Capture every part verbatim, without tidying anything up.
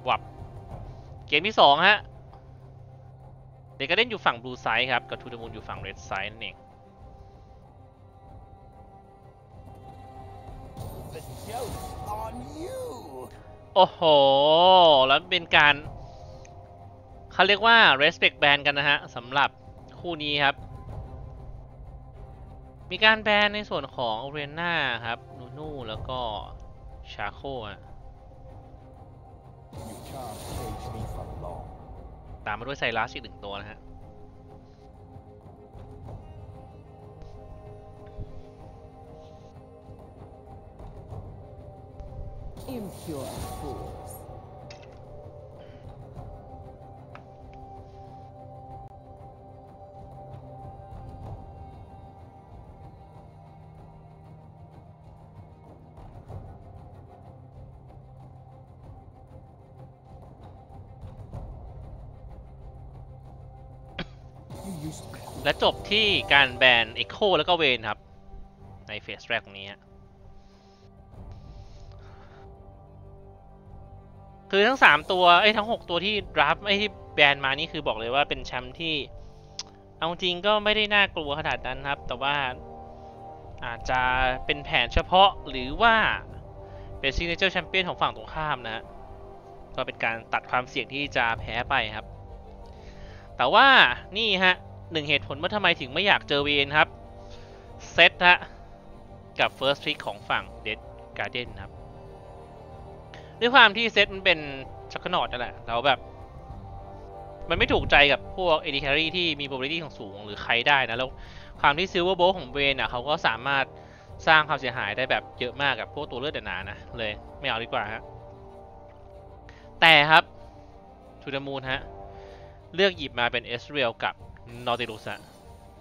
วับเกมที่สองฮะเด็กก็เล่นอยู่ฝั่งบลูไซด์ครับกับทูเดมูนอยู่ฝั่งเรดไซด์นั่นเองโอ้โหแล้วเป็นการเขาเรียกว่า respect ban กันนะฮะสำหรับคู่นี้ครับมีการแบนในส่วนของเรนน่าครับนูนูแล้วก็ชาโคะตามมาด้วยไซรัสอีกหนึ่งตัวนะฮะ Impure fools. และจบที่การแบนเอ็กโคแล้วก็เวนครับในเฟสแรกตรงนี้คือทั้งสามตัวไอ้ทั้งหกตัวที่ดราฟไอ้ที่แบนมานี่คือบอกเลยว่าเป็นแชมป์ที่เอาจริงก็ไม่ได้น่ากลัวขนาดนั้นครับแต่ว่าอาจจะเป็นแผนเฉพาะหรือว่าเป็นซิกเนเจอร์แชมเปี้ยนของฝั่งตรงข้ามนะฮะก็เป็นการตัดความเสี่ยงที่จะแพ้ไปครับแต่ว่านี่ฮะหนึ่งเหตุผลว่าทำไมถึงไม่อยากเจอเวนครับเซตฮะกับ First Pick ของฝั่ง Dead Garden ครับด้วยความที่เซตมันเป็นชักขนอดนั่นแหละแล้วแบบมันไม่ถูกใจกับพวก เอ ดี Carry ที่มี probability ของสูงหรือใครได้นะแล้วความที่ Silver Bolt ของเวนอ่ะเขาก็สามารถสร้างความเสียหายได้แบบเยอะมากกับพวกตัวเลือดหนาๆนะเลยไม่เอาดีกว่าฮะแต่ครับทูเดมูนฮะเลือกหยิบมาเป็นเอสเรียลกับนอติลุสอะ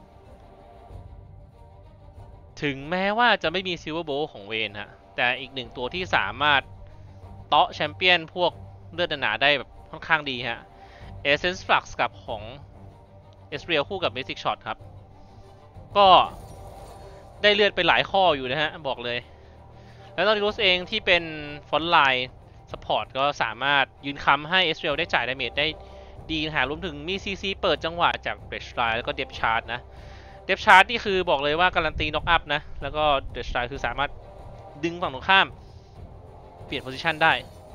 ถึงแม้ว่าจะไม่มีซิลเวอร์โบว์ของเวนฮะแต่อีกหนึ่งตัวที่สามารถเตาะแชมเปี้ยนพวกเลือดหนาได้แบบค่อนข้างดีฮะเอเซนส์ฟลักซ์กับของเอสเรียลคู่กับมิสติกช็อตครับก็ได้เลือดไปหลายข้ออยู่นะฮะบอกเลยแล้วนอติลุสเองที่เป็นฟอนต์ไลน์สปอร์ตก็สามารถยืนค้ำให้เอสเรียลได้จ่ายดาเมจได้ดีนะฮะรวมถึงมี ซี ซี เปิดจังหวะจากเบรชไลน์แล้วก็เดฟชาร์ดนะเดฟชาร์ดนี่คือบอกเลยว่าการันตีน็อกอัพนะแล้วก็เดฟชาร์ดคือสามารถดึงฝั่งตรงข้ามเปลี่ยนโพซิชันได้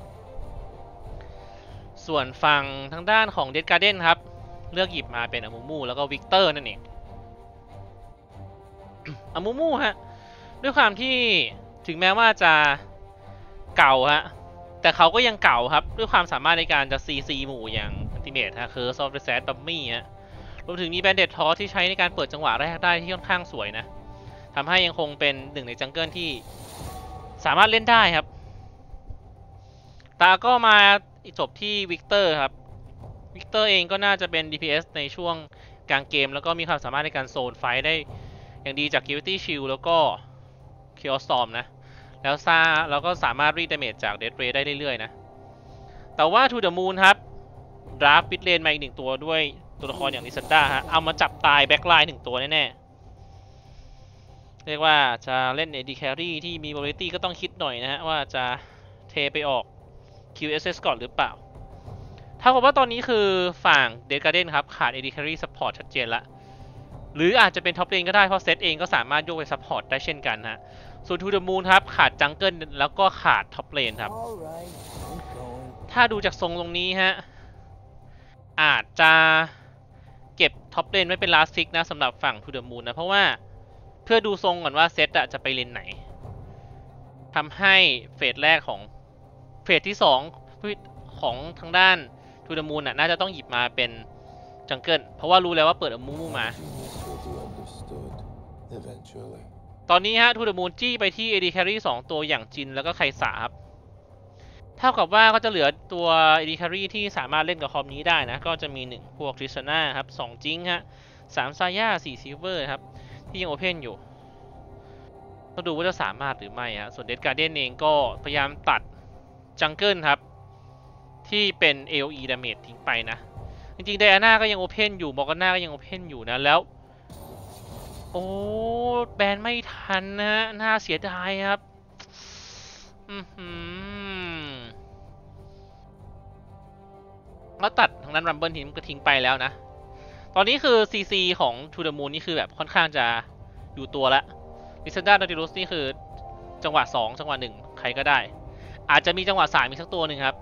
ส่วนฝั่งทางด้านของเดดการ์เด้นครับเลือกหยิบมาเป็นอามูมูแล้วก็วิกเตอร์นั่นเองอามูมูฮะด้วยความที่ถึงแม้ว่าจะเก่าฮะแต่เขาก็ยังเก่าครับด้วยความสามารถในการจะ ซี ซี หมู่อย่างอัลติเมทฮะคือซอฟต์แวร์ดัมมี่ฮะรวมถึงมีแบนเดดทอที่ใช้ในการเปิดจังหวะแรกได้ที่ค่อนข้างสวยนะทำให้ยังคงเป็นหนึ่งในจังเกิลที่สามารถเล่นได้ครับตาก็มาจบที่วิกเตอร์ครับวิกเตอร์เองก็น่าจะเป็น ดี พี เอส ในช่วงกลางเกมแล้วก็มีความสามารถในการโซนไฟได้อย่างดีจาก Gravity Shield แล้วก็ Chaos Storm นะแล้วซาเราก็สามารถรีดาเมจจาก Death Ray ได้เรื่อยๆนะแต่ว่า To the Moon ครับดราฟปิดเลนมาอีกหนึ่งตัวด้วยตัวละครอย่างลิซันดาฮะเอามาจับตายแบ็คไลน์หนึ่งตัวแน่ๆเรียกว่าจะเล่น เอ ดี Carry ที่มี probability ก็ต้องคิดหน่อยนะฮะว่าจะเทไปออก คิว เอส เอส ก่อนหรือเปล่าถ้าบอกว่าตอนนี้คือฝั่ง Dead Garden ครับขาด เอ ดี Carry Support ชัดเจนละหรืออาจจะเป็นท็อปเลนก็ได้เพราะเซตเองก็สามารถโยกไป Support ได้เช่นกันฮะส่วน To the Moon ครับขาดจังเกิลแล้วก็ขาดท็อปเลนครับถ้าดูจากทรงตรงนี้ฮะอาจจะเก็บท็อปเลนไว้เป็น last pick นะสำหรับฝั่ง To the Moon นะเพราะว่าเพื่อดูทรงก่อนว่าเซตจะไปเลนไหนทำให้เฟสแรกของเฟสที่สองของทางด้าน To the Moon น่าจะต้องหยิบมาเป็นจังเกิลเพราะว่ารู้แล้วว่าเปิดอามูมูมาตอนนี้ฮะ To the Moon จี้ไปที่ เอ ดี Carry สองตัวอย่างจินแล้วก็ไคสาครับเท่ากับว่าก็จะเหลือตัว เอ ดี Carry ที่สามารถเล่นกับคอมนี้ได้นะก็จะมีหนึ่งพวกทริสนาครับสองจิงฮะสามซาย่าสี่ซิลเวอร์ครับที่ยังโอเพนอยู่ต้องดูว่าจะสามารถหรือไม่ฮะส่วนเดดการ์เดนเองก็พยายามตัดจังเกิลครับที่เป็น เอ โอ อี damage ทิ้งไปนะจริงๆไดอาน่าก็ยังโอเพนอยู่มอร์กาน่าก็ยังโอเพนอยู่นะแล้วโอ้แบนไม่ทันนะฮะน่าเสียดายครับอืมแล้วตัดทางด้านรัมเบิลทิ้งก็ทิ้งไปแล้วนะตอนนี้คือ ซี ซี ของ To the Moon นี่คือแบบค่อนข้างจะอยู่ตัวละ Lisandra Nautilus นี่คือจังหวะสองจังหวะหนึ่งใครก็ได้อาจจะมีจังหวะสามอีกสักตัวหนึ่งครับ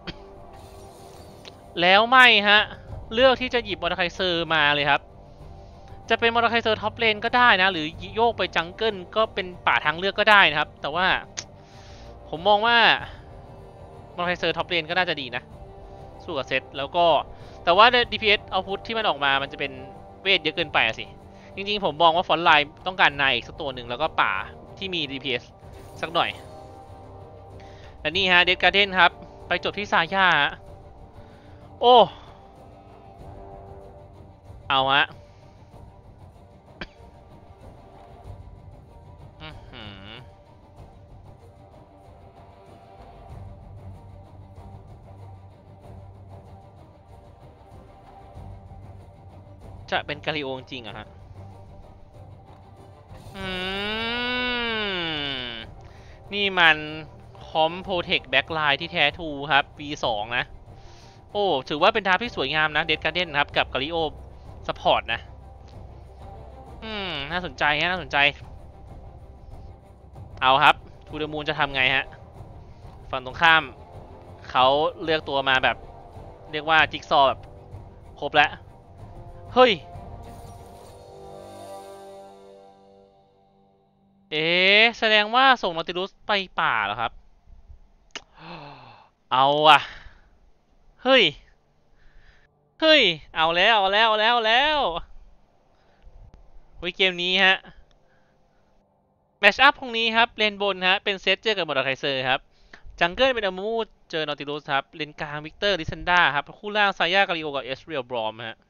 แล้วไม่ฮะเลือกที่จะหยิบมอร์ไคเซอร์มาเลยครับจะเป็นมอร์ไคเซอร์ท็อปเลนก็ได้นะหรือโยกไปจังเกิลก็เป็นป่าทางเลือกก็ได้นะครับแต่ว่าผมมองว่ามอร์ไคเซอร์ท็อปเลนก็น่าจะดีนะสู้กับเซตแล้วก็แต่ว่า ดี พี เอส output ที่มันออกมามันจะเป็นเวทเยอะเกินไปสิจริงๆผมมองว่าฟอนต์ไลน์ต้องการนายอีกสักตัวหนึ่งแล้วก็ป่าที่มี ดี พี เอส สักหน่อยและนี่ฮะเดดการ์เดนครับไปจบที่ซาย่าโอ้เอาฮะจะเป็นกาลิโอจริงอะฮะอืมนี่มันคอมโพเทคแบ็กไลน์ที่แท้ทูครับ วี สอง นะโอ้ถือว่าเป็นดาบที่สวยงามนะเดดการ์เดนครับกับกาลิโอซัพพอร์ตนะอืมน่าสนใจฮะน่าสนใจเอาครับทูเดอะมูนจะทำไงฮะฝั่งตรงข้ามเขาเลือกตัวมาแบบเรียกว่าจิ๊กซอว์แบบครบแล้วเฮ้ยเอ๊ะแสดงว่าส่งนอติลุสไปป่าเหรอครับเอาอะเฮ้ยเฮ้ยเอาแล้วเอาแล้วเอาแล้วเอาแล้ววิเกมนี้ฮะแมชอัพตรงนี้ครับเลนบนฮะเป็นเซตเจอกับมอร์ไคเซอร์ครับจังเกิลเป็นอามูเจอนอติลุสครับเลนกลางวิกเตอร์ลิซันดาครับคู่ล่างซายากาลิโอกับเอสเรียลบรอมฮะ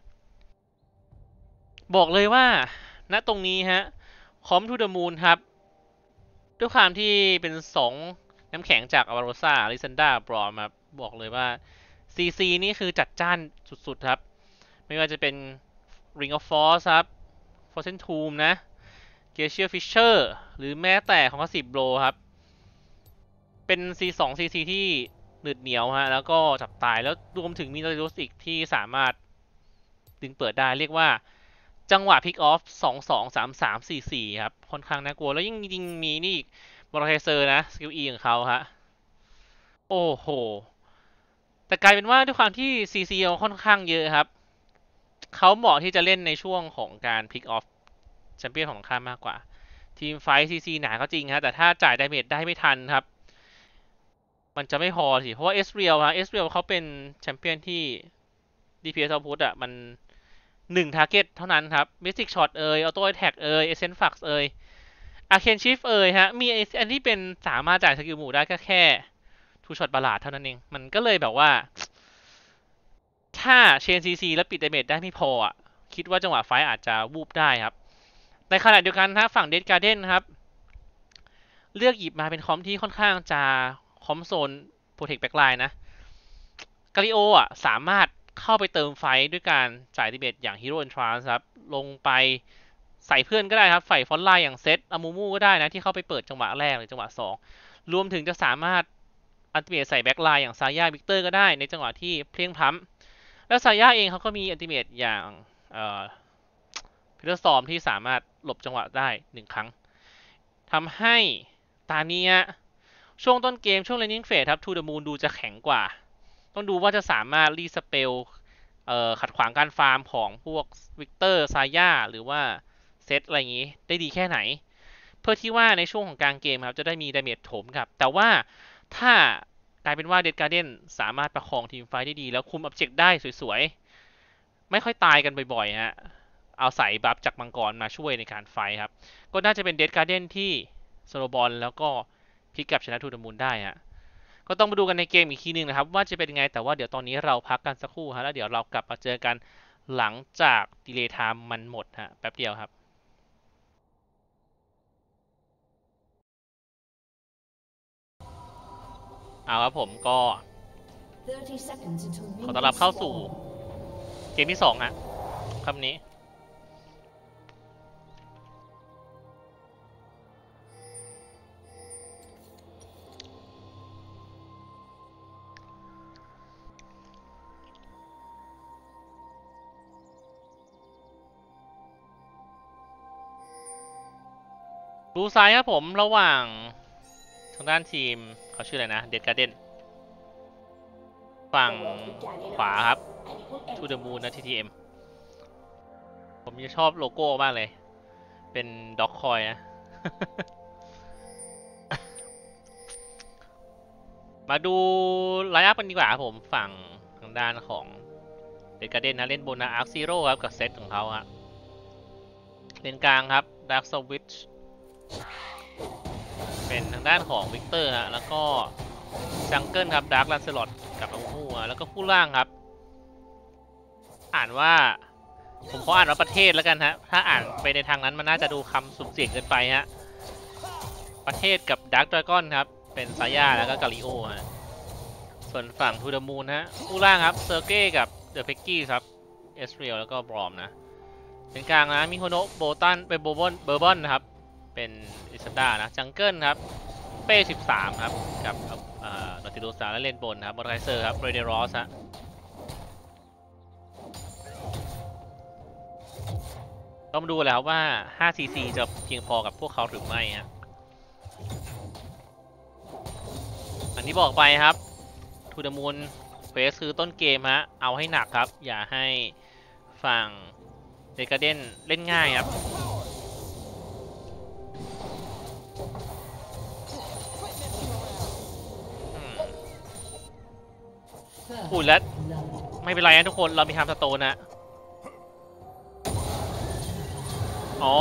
บอกเลยว่าณตรงนี้ฮะคอมทูเดอะมูนครับด้วยความที่เป็นสองน้ำแข็งจากอวาโรซาลิซันดาบรอมครับบอกเลยว่า ซี ซี นี่คือจัดจ้านสุดๆครับไม่ว่าจะเป็น Ring of Force ครับ Fortune Tomb นะ Glacier Fisher หรือแม้แต่ของสิบโลครับเป็น ซี สอง ซี ซี ที่หนืดเหนียวฮะแล้วก็จับตายแล้วรวมถึงมีนอติลุสอีกที่สามารถดึงเปิดได้เรียกว่าจังหวะพิกออฟสองสองสามสามสี่สี่ครับค่อนข้างน่ากลัวแล้วยิ่งจริงมีนี่บอลไคเซอร์นะสกิลอีของเขาฮะโอ้โหแต่กลายเป็นว่าด้วยความที่ ซี ซี ค่อนข้างเยอะครับเขาเหมาะที่จะเล่นในช่วงของการพิกออฟแชมเปี้ยนของข้ามมากกว่าทีมไฟท์ ซี ซี หนาก็จริงฮะแต่ถ้าจ่ายดาเมจได้ไม่ทันครับมันจะไม่พอสิเพราะว่าเอสเรียลฮะเอสเรียลเขาเป็นแชมเปี้ยนที่ ดี พี เอส output อ่ะมันหนึ่ง target เท่านั้นครับ Mystic Shot เอ่ย Auto Attack เอ่ย Essence Flux เอ่ย Arcane Shift เอ่ยฮะมีอันที่เป็นสามารถจ่ายสกิลหมู่ได้ก็แค่ Two Shot บาลาดเท่านั้นเองมันก็เลยแบบว่าถ้าเชน ซี ซี แล้วปิดดาเมจได้ไม่พออ่ะคิดว่าจังหวะไฟอาจจะวูบได้ครับในขณะเดียวกันถ้าฝั่ง Dead Garden ครับเลือกหยิบมาเป็นคอมที่ค่อนข้างจะคอมโซน Protect Backline นะกาลิโออ่ะสามารถเข้าไปเติมไฟด้วยการจ่ายดาเมจอย่าง Hero Entrance ครับลงไปใส่เพื่อนก็ได้ครับใส่ฟอนต์ไลน์อย่างเซตอามูมูก็ได้นะที่เข้าไปเปิดจังหวะแรกหรือจังหวะสองรวมถึงจะสามารถอัลติเมทใส่แบ็กไลน์อย่างซาย่าวิกเตอร์ก็ได้ในจังหวะที่เพลียงพล้ำแล้วซาย่าเองเขาก็มีอัลติเมทอย่างเอ่อพิเตอร์ซอมที่สามารถหลบจังหวะได้หนึ่งครั้งทำให้ตาเนี้ยช่วงต้นเกมช่วงเลนนิ่งเฟสครับทูเดอะมูนดูจะแข็งกว่าต้องดูว่าจะสามารถรีสเปลขัดขวางการฟาร์มของพวกวิกเตอร์ซาย่าหรือว่าเซตอะไรอย่างนี้ได้ดีแค่ไหนเพื่อที่ว่าในช่วงของกลางเกมครับจะได้มีดาเมจโถมกลับแต่ว่าถ้ากลายเป็นว่าเดดการ์เดนสามารถประคองทีมไฟได้ดีแล้วคุมอ็อบเจกต์ได้สวยๆไม่ค่อยตายกันบ่อยๆฮะเอาใส่บัฟจากมังกรมาช่วยในการไฟครับก็น่าจะเป็นเดดการ์เดนที่สโลบอลแล้วก็พลิกกลับชนะทูเดอะมูนได้ฮะก็ต้องมาดูกันในเกมอีกทีนึงนะครับว่าจะเป็นยังไงแต่ว่าเดี๋ยวตอนนี้เราพักกันสักครู่ฮะแล้วเดี๋ยวเรากลับมาเจอกันหลังจากดีเลย์ไทม์มันหมดฮะแป๊บเดียวครับเอาครับผมก็ขอต้อนรับเข้าสู่เกมที่สองฮะคำนี้ฟูซ้ายครับผมระหว่างทางด้านทีมเขาชื่ออะไรนะเดดการ์เดนฝั่งขวาครับ To the Moon นะ ที ที เอ็ม ผมจะชอบโลโก้มากเลยเป็นด็อกคอยนะ มาดูไลน์อัพกันดีกว่าครับผมฝั่งทางด้านของเดดการ์เดนนะเล่นบนนะอาร์คซีโร่ครับกับเซตของเขาฮะเลนกลางครับดาร์คสวิตช์เป็นทางด้านของวิกเตอร์ฮะแล้วก็จังเกิลครับดาร์คลันเซลอตกับอามูแล้วก็ผู้ล่างครับอ่านว่าผมขออ่านว่าประเทศแล้วกันฮะถ้าอ่านไปในทางนั้นมันน่าจะดูคำสุ่มเสี่ยงเกินไปฮะประเทศกับดาร์คดราก้อนครับเป็นซาย่าแล้วก็กาลิโอฮะส่วนฝั่งทูเดอะมูนฮะผู้ล่างครับเซอร์เก้กับเดอะเพ็กกี้ครับเอสเรียลแล้วก็บรอมนะเป็นกลางนะมิโฮโนะโบตันเป็นโบบอนเบอร์บอนนะครับเป็นอิซาด้านะจังเกิลครับเป้สิบสามครับกับเอ่อนอติลูสและเลนบนครับมอร์ไคเซอร์ครับเรเดรอสฮะต้องมาดูแล้วว่า ห้า ซี ซี จะเพียงพอกับพวกเขาหรือไม่ฮะอันนี้บอกไปครับทูเดอะมูนเฟสคือต้นเกมฮะเอาให้หนักครับอย่าให้ฝั่งเดดการ์เดนเล่นง่ายครับอุ้ยแล้วไม่เป็นไรนะทุกคนเรามีทำสโตนนะอ๋อ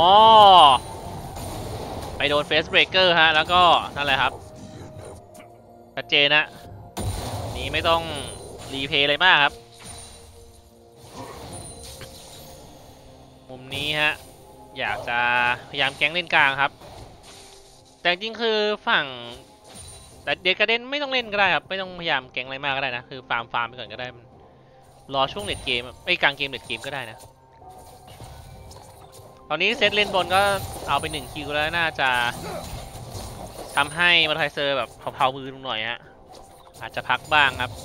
ไปโดนเฟสเบรกเกอร์ฮะแล้วก็นั่นแหละครับชัดเจนนะนี้ไม่ต้องรีเพย์อะไรมากครับมุมนี้ฮะอยากจะพยายามแก๊งเล่นกลางครับแต่จริงคือฝั่งแต่เดดการ์เดนไม่ต้องเล่นก็ได้ครับไม่ต้องพยายามแก๊งอะไรมากก็ได้นะคือฟาร์มฟาร์มไปก่อนก็ได้รอช่วงเลดเกมไอ้กลางเกมเลดเกมก็ได้นะตอนนี้เซตเล่นบนก็เอาไปหนึ่งคิวแล้วน่าจะทำให้มาไทเซอร์แบบเผาๆมือลงหน่อยฮะอาจจะพักบ้างครับ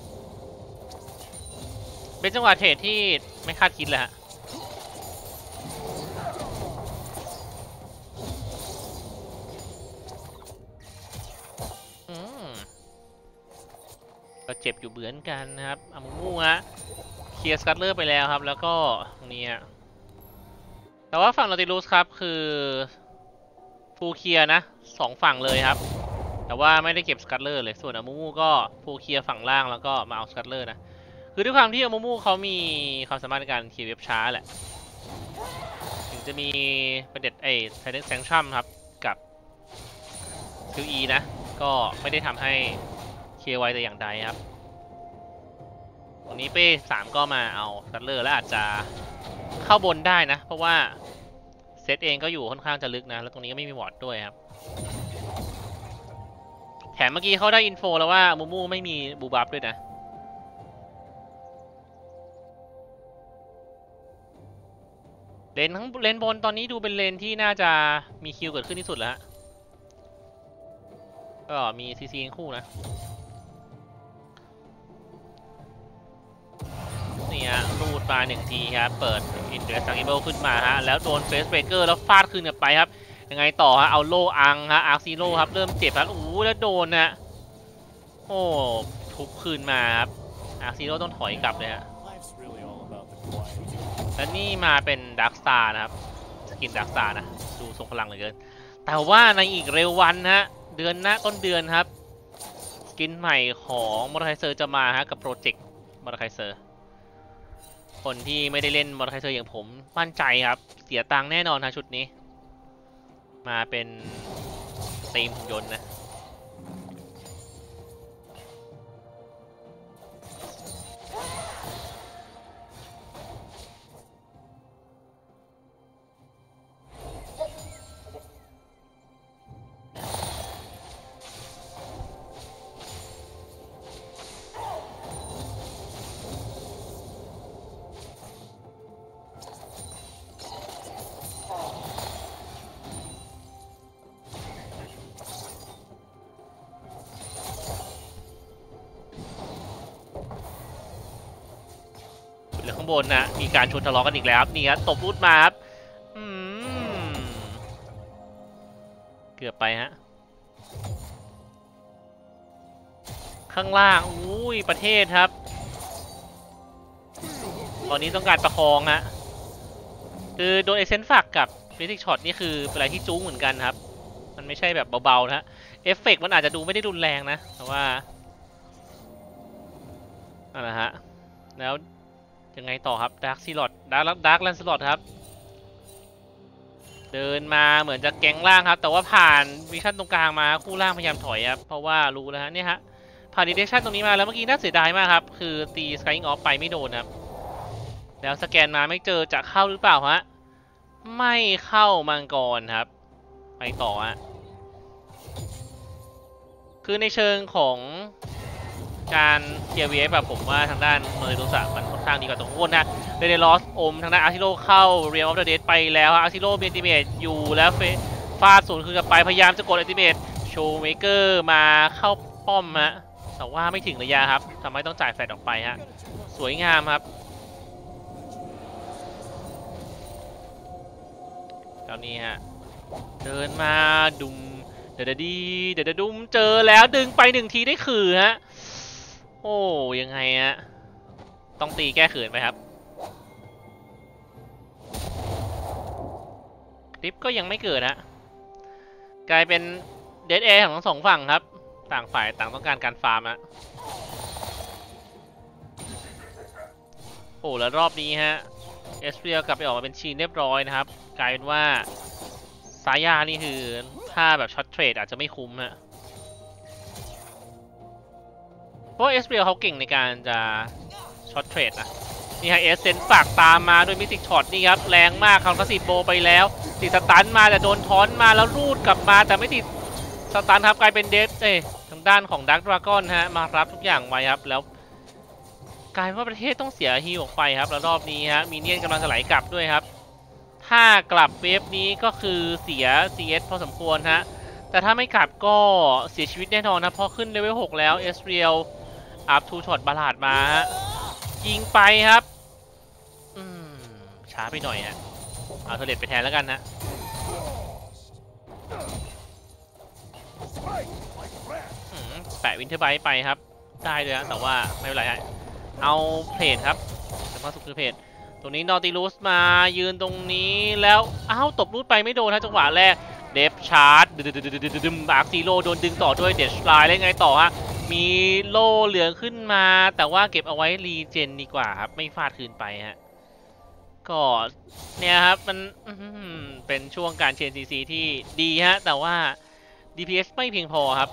เป็นจังหวะเทรดที่ไม่คาดคิดเลยฮะก็เจ็บอยู่เหมือนกันนะครับอามูมูฮะเคลียร์สกัตเลอร์ไปแล้วครับแล้วก็ตรงนี้ฮะแต่ว่าฝั่งนอติลูสครับคือฟูลเคลียร์นะสองฝั่งเลยครับแต่ว่าไม่ได้เก็บสกัตเลอร์เลยส่วนอามูมูก็ฟูลเคลียร์ฝั่งล่างแล้วก็มาเอาสกัตเลอร์นะคือด้วยความที่อามูมูเขามีความสามารถในการเคลียร์เว็บช้าแหละถึงจะมีประเด็นไอ้ไทเทนแซงชั่มครับกับคิวอีนะก็ไม่ได้ทำให้เคลียร์ไวแต่อย่างใดครับตรงนี้เป้สามก็มาเอาสกัตเลอร์แล้วอาจจะเข้าบนได้นะเพราะว่าเซตเองก็อยู่ค่อนข้างจะลึกนะแล้วตรงนี้ก็ไม่มีวอร์ดด้วยครับแถมเมื่อกี้เขาได้อินโฟแล้วว่ามูมูไม่มีบูบัฟด้วยนะเลนทั้งเลนบนตอนนี้ดูเป็นเลนที่น่าจะมีคิวเกิดขึ้นที่สุดแล้วฮะก็มีซีซีคู่นะนี่ฮะรูดมาหนึ่งทีครับเปิดอินเดรสซังเบิลขึ้นมาฮะแล้วโดนเฟสเบรกเกอร์แล้วฟาดคืนกลับไปครับยังไงต่อฮะเอาโลอังฮะอาร์ซีโร่ครับเริ่มเจ็บแล้วโอ้แล้วโดนนะโอ้ทุบคืนมาครับอาร์ซีโร่ต้องถอยกลับเลยฮะและนี่มาเป็นดักสตาร์นะครับสกินดักสตาร์นะดูทรงพลังเหลือเกินแต่ว่าในอีกเร็ววันฮะเดือนหน้าต้นเดือนครับสกินใหม่ของมอร์ไคเซอร์จะมาฮะกับโปรเจกต์มอร์ไคเซอร์คนที่ไม่ได้เล่นมอร์ไคเซอร์อย่างผมมั่นใจครับเสียตังค์แน่นอนนะชุดนี้มาเป็นทีมหุ่นยนต์นะเหลือข้างบนนะมีการชนทะเลาะกันอีกแล้วครับนี่ครับตบรูดมาครับอืมไปฮะข้างล่างอุ้ยประเทศครับตอนนี้ต้องการประคองฮะคือโดนเอเซนต์ฝักกับฟิสิกช็อตนี่คือเป็นอะไรที่จู้เหมือนกันครับมันไม่ใช่แบบเบาๆนะเอฟเฟกต์มันอาจจะดูไม่ได้รุนแรงนะแต่ว่านั่นแหละฮะแล้วยังไงต่อครับดาร์คซีลอดดาร์คดาร์คแลนด์สลอดครับเดินมาเหมือนจะแก๊งล่างครับแต่ว่าผ่านวิชั่นตรงกลางมาคู่ล่างพยายามถอยครับเพราะว่ารู้แล้วฮะเนี่ยฮะผ่านดีเทคชั่นตรงนี้มาแล้วเมื่อกี้น่าเสียดายมากครับคือตีสกายอิงออฟไปไม่โดนครับแล้วสแกนมาไม่เจอจะเข้าหรือเปล่าฮะไม่เข้ามังกรครับไปต่อฮะคือในเชิงของการเกียร์เวฟแบบผมว่าทางด้านเมอร์ดูสะมันค่อนข้างดีกว่าตรงก้นนะเดเดลอสอมทางด้านอาร์ติโลเข้าเรียลออฟเดอะเดดไปแล้วอาร์ติโลเบนติเมตอยู่แล้วเฟฟาดศูนย์คืนกลับไปพยายามจะกดอัลติเมตโชว์เมเกอร์มาเข้าป้อมฮะแต่ว่าไม่ถึงระยะครับทำให้ต้องจ่ายแฟลชออกไปฮะสวยงามครับตอนนี้ฮะเดินมาดุมเดดดีเดดดุมเจอแล้วดึงไปหนึ่งทีได้ขื่อฮะโอ้ยังไงฮะต้องตีแก้เขินไปครับคลิปก็ยังไม่เกิดฮะกลายเป็นเดดแอร์ของทั้งสองฝั่งครับต่างฝ่ายต่างต้องการการฟาร์มฮะโอ้แล้วรอบนี้ฮะเอสเรียลกลับไปออกมาเป็นชีนเรียบร้อยนะครับกลายเป็นว่าสายานี่คือถ้าแบบช็อตเทรดอาจจะไม่คุ้มฮะเพราะเอสเรียลเขาเก่งในการจะช็อตเทรดนะนี่ฮะเอสเซนฝากตามมาด้วยมิติช็อตนี่ครับแรงมากเขากระสิบโบไปแล้วติดสตันมาแต่โดนทอนมาแล้วรูดกลับมาแต่ไม่ติดสตันครับกลายเป็นเดฟเอ้ทางด้านของดักดราก้อนฮะมารับทุกอย่างไว้ครับแล้วกลายเป็นว่าประเทศต้องเสียฮีออกไปครับแล้วรอบนี้ฮะมีเนียนกำลังจะไหลกลับด้วยครับถ้ากลับเวฟนี้ก็คือเสีย ซี เอส พอสมควรฮะแต่ถ้าไม่กลับก็เสียชีวิตแน่นอนนะเพราะขึ้นเลเวลหกแล้วเอสเรียลอัพทูช็อตบาลาดมาฮะยิงไปครับอืมช้าไปหน่อยฮะเอาเทเลตไปแทนแล้วกันนะแปะวินเทอร์ไบต์ไปครับได้เลยนะแต่ว่าไม่เป็นไรฮะเอาเพลทครับสำคัญสุดคือเพลทตรงนี้นอติลูสมายืนตรงนี้แล้วอ้าวตบรูดไปไม่โดนนะจังหวะแรกเดฟชาร์ดดึมบาร์ซีโร่โดนดึงต่อด้วยเดชไลน์แล้วไงต่อฮะมีโล่เหลืองขึ้นมาแต่ว่าเก็บเอาไว้รีเจนดีกว่าครับไม่ฟาดคืนไปฮะก็เนี่ยครับมันเป็นช่วงการเชนซีซีที่ดีฮะแต่ว่า ดี พี เอส ไม่เพียงพอครับ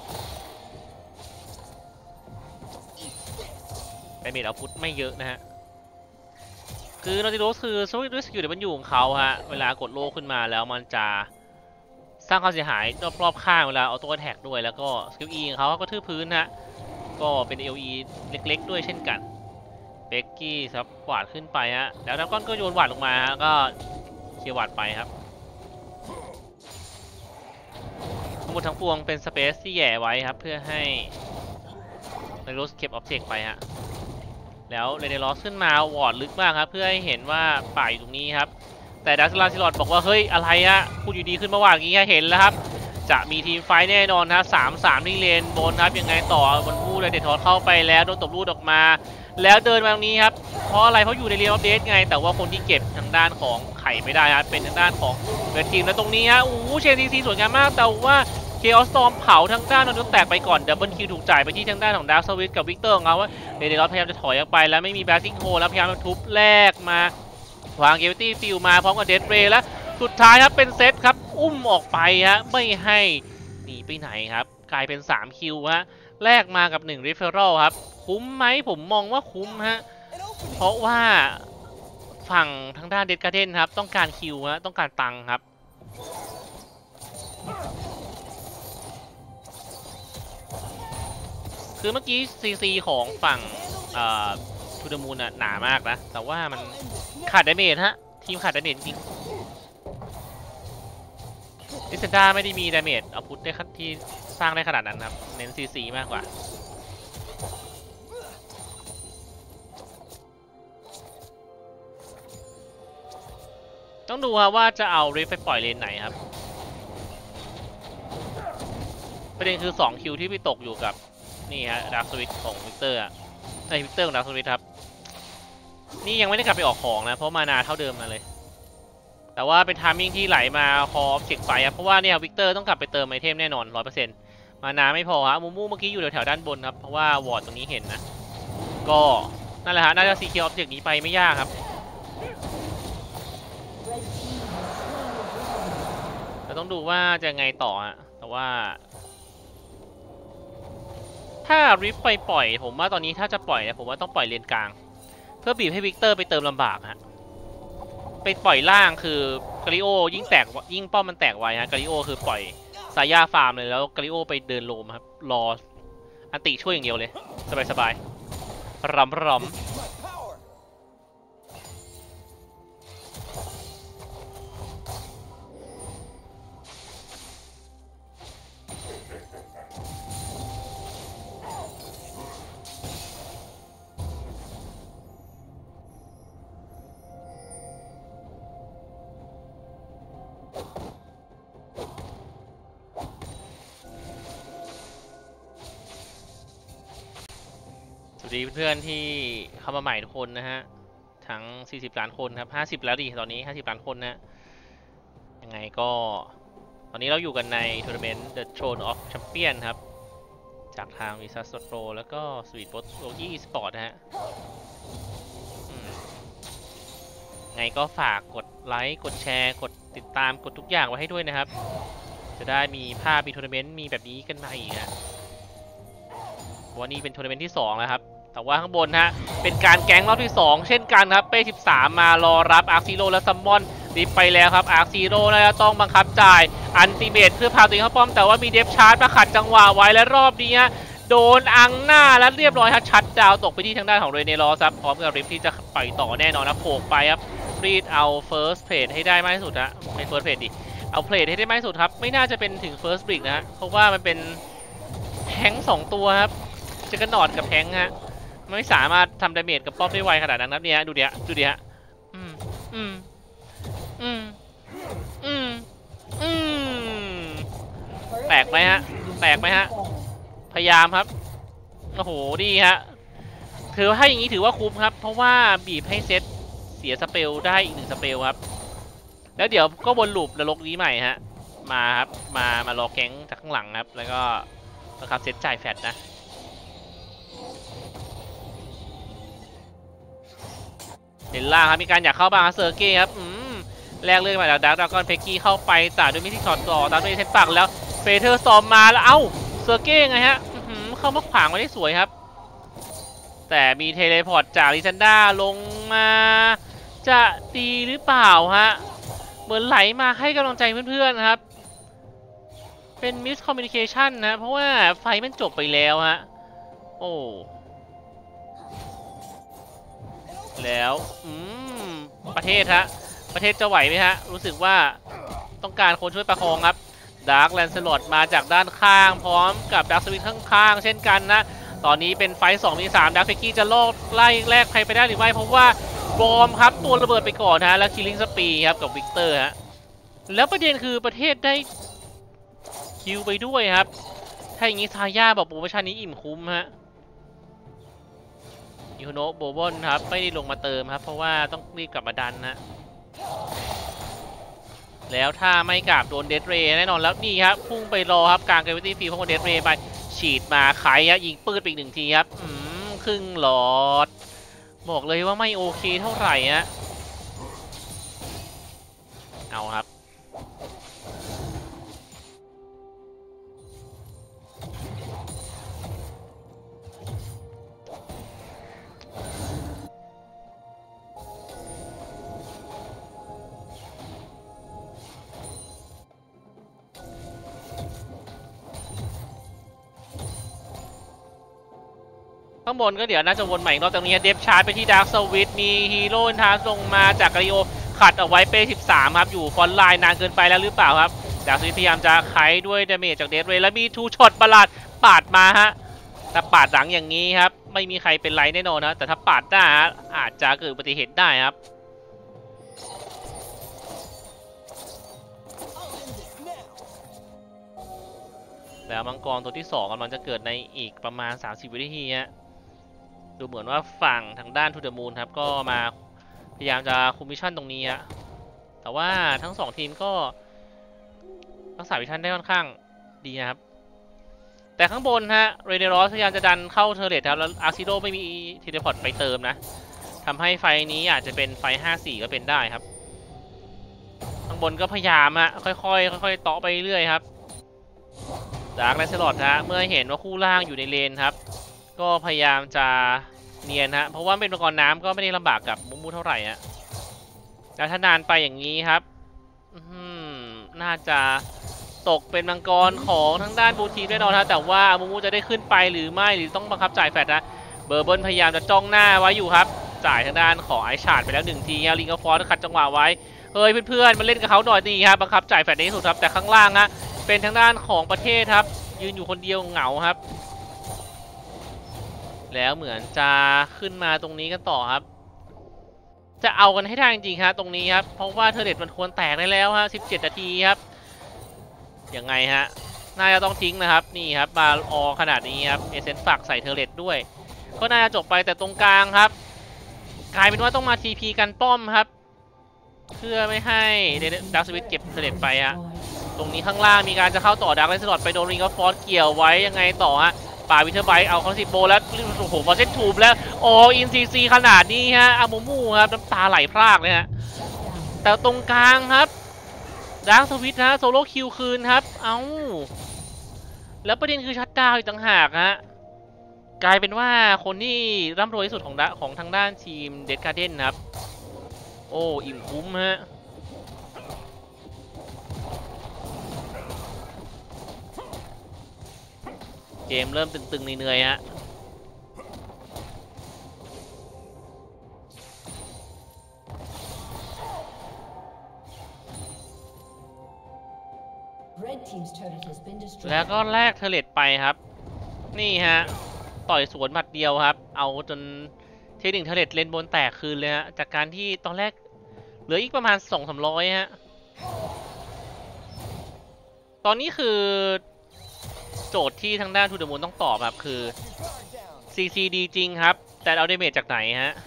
ไดเมจเอาพุทไม่เยอะนะฮะคือนอติลูสคือสวิตด้วยสกิลเดี๋ยวมันอยู่ของเขาฮะเวลากดโล่ขึ้นมาแล้วมันจะสร้างความเสียหายรอบๆข้างเวลาเอาตัวแท็กด้วยแล้วก็สกิล E ของเขาก็ทื่อพื้นฮะก็เป็น เอ โอ อี เล็กๆด้วยเช่นกันเบกกี้ครับหวาดขึ้นไปฮะแล้วดับก้อนก็โยนหวาดลงมาฮะก็เคลียร์หวาดไปครับทั้งหมดทั้งปวงเป็นสเปซที่แย่ไว้ครับเพื่อให้นอติลูสเก็บออบเจกต์ไปฮะแล้วเรเดลอสขึ้นมาวอร์ดลึกมากครับเพื่อให้เห็นว่าป่าอยู่ตรงนี้ครับแต่ดักลาซิลอดบอกว่าเฮ้ยอะไรอะพูดอยู่ดีขึ้นมาวาดอย่างนี้เห็นแล้วครับจะมีทีมไฟแน่นอนนะสามสามที่เลนบนครับยังไงต่อบนผู้เลยเดทอสเข้าไปแล้วโดนตบลูดออกมาแล้วเดินมาตรงนี้ครับเพราะอะไรเพราะอยู่ในเรียลอัปเดตไงแต่ว่าคนที่เก็บทางด้านของไข่ไม่ได้ครับเป็นทางด้านของเรดทีมแล้วตรงนี้ฮะอู้เชนซีซีสวยงามมากแต่ว่าเคออสตอมเผาทางด้านนนท์แตกไปก่อนดับเบิลคิวถูกจ่ายไปที่ทางด้านของดาร์คสวิตกับวิกเตอร์ของเขาว่าเดเดลอสพยายามจะถอยออกไปแล้วไม่มีแบสซิ่งโฮแล้วพยายามทุบแรกมาวางเกลตี้ฟิลมาพร้อมกับเดดเรย์แล้วสุดท้ายครับเป็นเซตครับอุ้มออกไปฮะไม่ให้หนีไปไหนครับกลายเป็นสามคิวฮะแลกมากับหนึ่งรีเฟอรัลครับคุ้มไหมผมมองว่าคุ้มฮะเพราะว่าฝั่งทางด้านเดดการ์เด้นครับต้องการคิวฮะต้องการตังค์ครับคือเมื่อกี้ซีซีของฝั่งทูเดมูนหนามากนะแต่ว่ามันขาดดาเมจฮะทีมขาดดาเมจจริงดิเซนด้าไม่ได้มีดาเมจเอาพุทได้ที่สร้างได้ขนาดนั้นครับเน้นซีซีมากกว่าต้องดูครับว่าจะเอาริฟไปปล่อยเลนไหนครับประเด็นคือสองคิวที่ไปตกอยู่กับนี่ฮะดาร์คสวิตของวิกเตอร์อะไอวิกเตอร์ของดาร์คสวิตครับนี่ยังไม่ได้กลับไปออกของนะเพราะมานาเท่าเดิมมาเลยแต่ว่าเป็นทามมิ่งที่ไหลมาคอออบเจกต์ไปครับเพราะว่าเนี่ยวิกเตอร์ต้องกลับไปเติมไอเทมแน่นอน ร้อยเปอร์เซ็นต์ มานาไม่พอฮะมูมูเมื่อกี้อยู่แถวๆด้านบนครับเพราะว่าวอร์ดตรงนี้เห็นนะก็นั่นแหละฮะน่าจะซีเคียวออบเจกต์นี้ไปไม่ยากครับแต่ต้องดูว่าจะไงต่อฮะแต่ว่าถ้าริฟไปปล่อยผมว่าตอนนี้ถ้าจะปล่อยเนี่ยผมว่าต้องปล่อยเลนกลางเพื่อบีบให้วิกเตอร์ไปเติมลำบากฮะไปปล่อยล่างคือกาลิโอยิ่งแตกยิ่งป้อมมันแตกไวฮะกาลิโอคือปล่อยซาย่าฟาร์มเลยแล้วกาลิโอไปเดินโลมครับรออันติช่วยอย่างเดียวเลยสบายสบายรำรำสวัสดีเพื่อนๆที่เข้ามาใหม่ทุกคนนะฮะทั้งสี่สิบล้านคนครับห้าสิบแล้วดิตอนนี้ห้าสิบล้านคนนะยังไงก็ตอนนี้เราอยู่กันในทัวร์นาเมนต์ The Throne of Champion ครับจากทาง Visa Slot Pro แล้วก็ Sweet Bot Logi Sport นะฮะไงก็ฝากกดไลค์กดแชร์กดติดตามกดทุกอย่างไว้ให้ด้วยนะครับจะได้มีภาพมีทัวร์นาเมนต์มีแบบนี้กันมาอีกฮะวันนี้เป็นทัวร์นาเมนต์ที่สองแล้วครับแต่ว่าข้างบนฮะเป็นการแก๊งรอบที่สองเช่นกันครับเป้สิบสามมารอรับอาร์ซีโร่และซัมมอนรีบไปแล้วครับอาร์ซีโร่น่าจะต้องบังคับจ่ายอันติเมตเพื่อพาตัวเองเข้าป้อมแต่ว่ามีเดฟชาร์จมาขัดจังหวะไว้และรอบนี้โดนอังหน้าแล้วเรียบร้อยครับชัดดาวตกไปที่ทางด้านของเรเนลอสครับพร้อมกับริฟที่จะไปต่อแน่นอนนะโผล่ไปครับรีดเอาเฟิร์สเพลทให้ได้มากที่สุดฮะไม่เฟิร์สเพลทดิเอาเพลทให้ได้มากที่สุดครับไม่น่าจะเป็นถึงเฟิร์สบริกนะฮะเพราะว่ามันเป็นแทงสองตัวครับจะกระหนอดกับแทงฮะไม่สามารถทำดาเมจกับป้อมได้ไวขนาดนั้นครับเนี่ยดูเดี๋ยวดูเดี๋ยวอืมอืมอืมอืมอืมแตกไหมฮะแตกไหมฮะพยายามครับโอ้โหดีฮะถือว่าให้อย่างนี้ถือว่าคุ้มครับเพราะว่าบีบให้เซตเสียสเปลได้อีกหนึ่งสเปลครับแล้วเดี๋ยวก็วนลูปนรกนี้ใหม่ฮะมาครับมามารอแก๊งจากข้างหลังครับแล้วก็นะครับเซตจ่ายแฟตนะเห็นล่างครับมีการอยากเข้าบ้างเซอร์เก้ครับอืมแรกเรื่องมาแล้วดักดากอนเพกกี้เข้าไปจ่ายด้วยมิติช็อตต่อตามด้วยเซตปักแล้วเฟเธอร์ซอมมาแล้วเอ้าเซอร์เก้ไงฮะเข้ามาขวางไว้ได้สวยครับแต่มีเทเลพอร์ตจากลิซันดาลงมาจะดีหรือเปล่าฮะเหมือนไหลมาให้กำลังใจเพื่อนๆครับเป็นมิสคอมมิวนิเคชันนะเพราะว่าไฟมันจบไปแล้วฮะโอ้แล้วอืมประเทศฮะประเทศจะไหวไหมฮะรู้สึกว่าต้องการคนช่วยประคองครับดาร์คแลนสลอตมาจากด้านข้างพร้อมกับดาร์คสวิตข้างๆเช่นกันนะตอนนี้เป็นไฟสองมีสามดาร์คเฟกกี้จะโลดไล่แรกใครไปได้หรือไม่เพราะว่าบอมครับตัวระเบิดไปก่อนฮะแล้วคิลลิ่งสปีครับกับวิกเตอร์ฮะแล้วประเด็นคือประเทศได้คิวไปด้วยครับถ้าอย่างนี้ทายาบอกโปรโมชั่นนี้อิ่มคุ้มฮะยูโนโบวอนครับไม่ได้ลงมาเติมครับเพราะว่าต้องรีบกลับมาดันนะแล้วถ้าไม่กลับโดนเดดเรย์แน่นอนแล้วนี่ครับพุ่งไปรอครับกลางเกรวิตี้ฟีลด์ของเดดเรย์ไปฉีดมาไขฮะยิงปืนไปอีกหนึ่งทีครับอืมครึ่งหลอดบอกเลยว่าไม่โอเคเท่าไหร่ฮะเอาครับข้างบนก็เดี๋ยวน่าจะวนใหม่รอบตรงนี้เดฟชาร์จไปที่ดาร์คสวิตมีฮีโร่ทาร์ลงมาจากกาลิโอขัดเอาไว้เป้สิบสามครับอยู่ฟอนไลน์นานเกินไปแล้วหรือเปล่าครับดาร์คสวิตพยายามจะไขด้วยดาเมจจากเดฟเรย์แล้วมีทูช็อตประหลาดปาดมาฮะแต่ปาดหลังอย่างนี้ครับไม่มีใครเป็นไรแน่นอนนะแต่ถ้าปาดหน้าอาจจะเกิดอุบัติเหตุได้ครับแล้วมังกรตัวที่สองกำลังจะเกิดในอีกประมาณสามสิบวินาทีฮะดูเหมือนว่าฝั่งทางด้านทูเดอะมูนครับก็มาพยายามจะคุมมิชชั่นตรงนี้ฮะแต่ว่าทั้งสองทีมก็รักษามิชชั่นได้ค่อนข้างดีนะครับแต่ข้างบนฮะเรเนรอสพยายามจะดันเข้าเทอร์เรตครับแล้วอาร์ซิโดไม่มีเทเลพอร์ตไปเติมนะทำให้ไฟนี้อาจจะเป็นไฟ ห้าสี่ ก็เป็นได้ครับข้างบนก็พยายามฮะค่อยๆค่อยๆต่อไปเรื่อยครับดาร์กและเซลอดฮะเมื่อเห็นว่าคู่ล่างอยู่ในเลนครับก็พยายามจะเนียนฮะเพราะว่าเป็นมังกรน้ำก็ไม่ได้ลำบากกับมุมูเท่าไหร่ฮะแล้วถ้านานไปอย่างนี้ครับน่าจะตกเป็นมังกรของทางด้านบูทีแน่นอนครับแต่ว่ามูมูจะได้ขึ้นไปหรือไม่หรือต้องบังคับจ่ายแฟตนะเบอร์เบิลพยายามจะจ้องหน้าไว้อยู่ครับจ่ายทางด้านของไอชาร์ดไปแล้วหนึ่งทีลิงก์ฟอร์ขัดจังหวะไว้เฮ้ยเพื่อนๆมาเล่นกับเขาหน่อยดีครับบังคับจ่ายแฟตในที่สุดครับแต่ข้างล่างฮะเป็นทางด้านของประเทศครับยืนอยู่คนเดียวเหงาครับแล้วเหมือนจะขึ้นมาตรงนี้กันต่อครับจะเอากันให้ได้จริงๆครับตรงนี้ครับเพราะว่าเทอร์เรตมันควรแตกได้แล้วฮะสิบเจ็ดนาทีครับยังไงฮะน่าจะต้องทิ้งนะครับนี่ครับบาลอขนาดนี้ครับเอเซนฝักใส่เทอร์เรตด้วยก็น่าจะจบไปแต่ตรงกลางครับกลายเป็นว่าต้องมา ที พี กันป้อมครับเพื่อไม่ให้ดาร์คสวิตเก็บเทอร์เรตไปฮะตรงนี้ข้างล่างมีการจะเข้าต่อดาร์คไลท์สล็อตไปโดนริงก์ฟอร์เกี่ยวไว้ยังไงต่อฮะป่าวิเทอร์ไบเอาคอนซิโบแล้วโอ้โหฟอร์เซนทูบแล้วโอ้อินซีซีขนาดนี้ฮะอามูมูครับน้ำตาไหลพรากเลยฮะแต่ตรงกลางครับดาร์คสวิตนะโซโล่คิวคืนครับเอ้าแล้วประเด็นคือชัดดาวอีกต่างหากฮะกลายเป็นว่าคนที่ร่ำรวยที่สุดของของทางด้านทีมเดดการ์เด้นครับโอ้อิ่มคุ้มฮะเกมเริ่มตึงๆเหนื่อยๆฮะแล้วก็แลกเทอร์เรตไปครับนี่ฮะต่อยสวนหมัดเดียวครับเอาจนเทคนิคเทอร์เรตเลนบนแตกคืนเลยฮะจากการที่ตอนแรกเหลืออีกประมาณสองสามร้อยฮะตอนนี้คือโจทย์ที่ทางด้านทูเดอะมูนต้องตอบครับคือ ซี ซี ดีจริงครับแต่เอาเดเมจจากไหนฮะ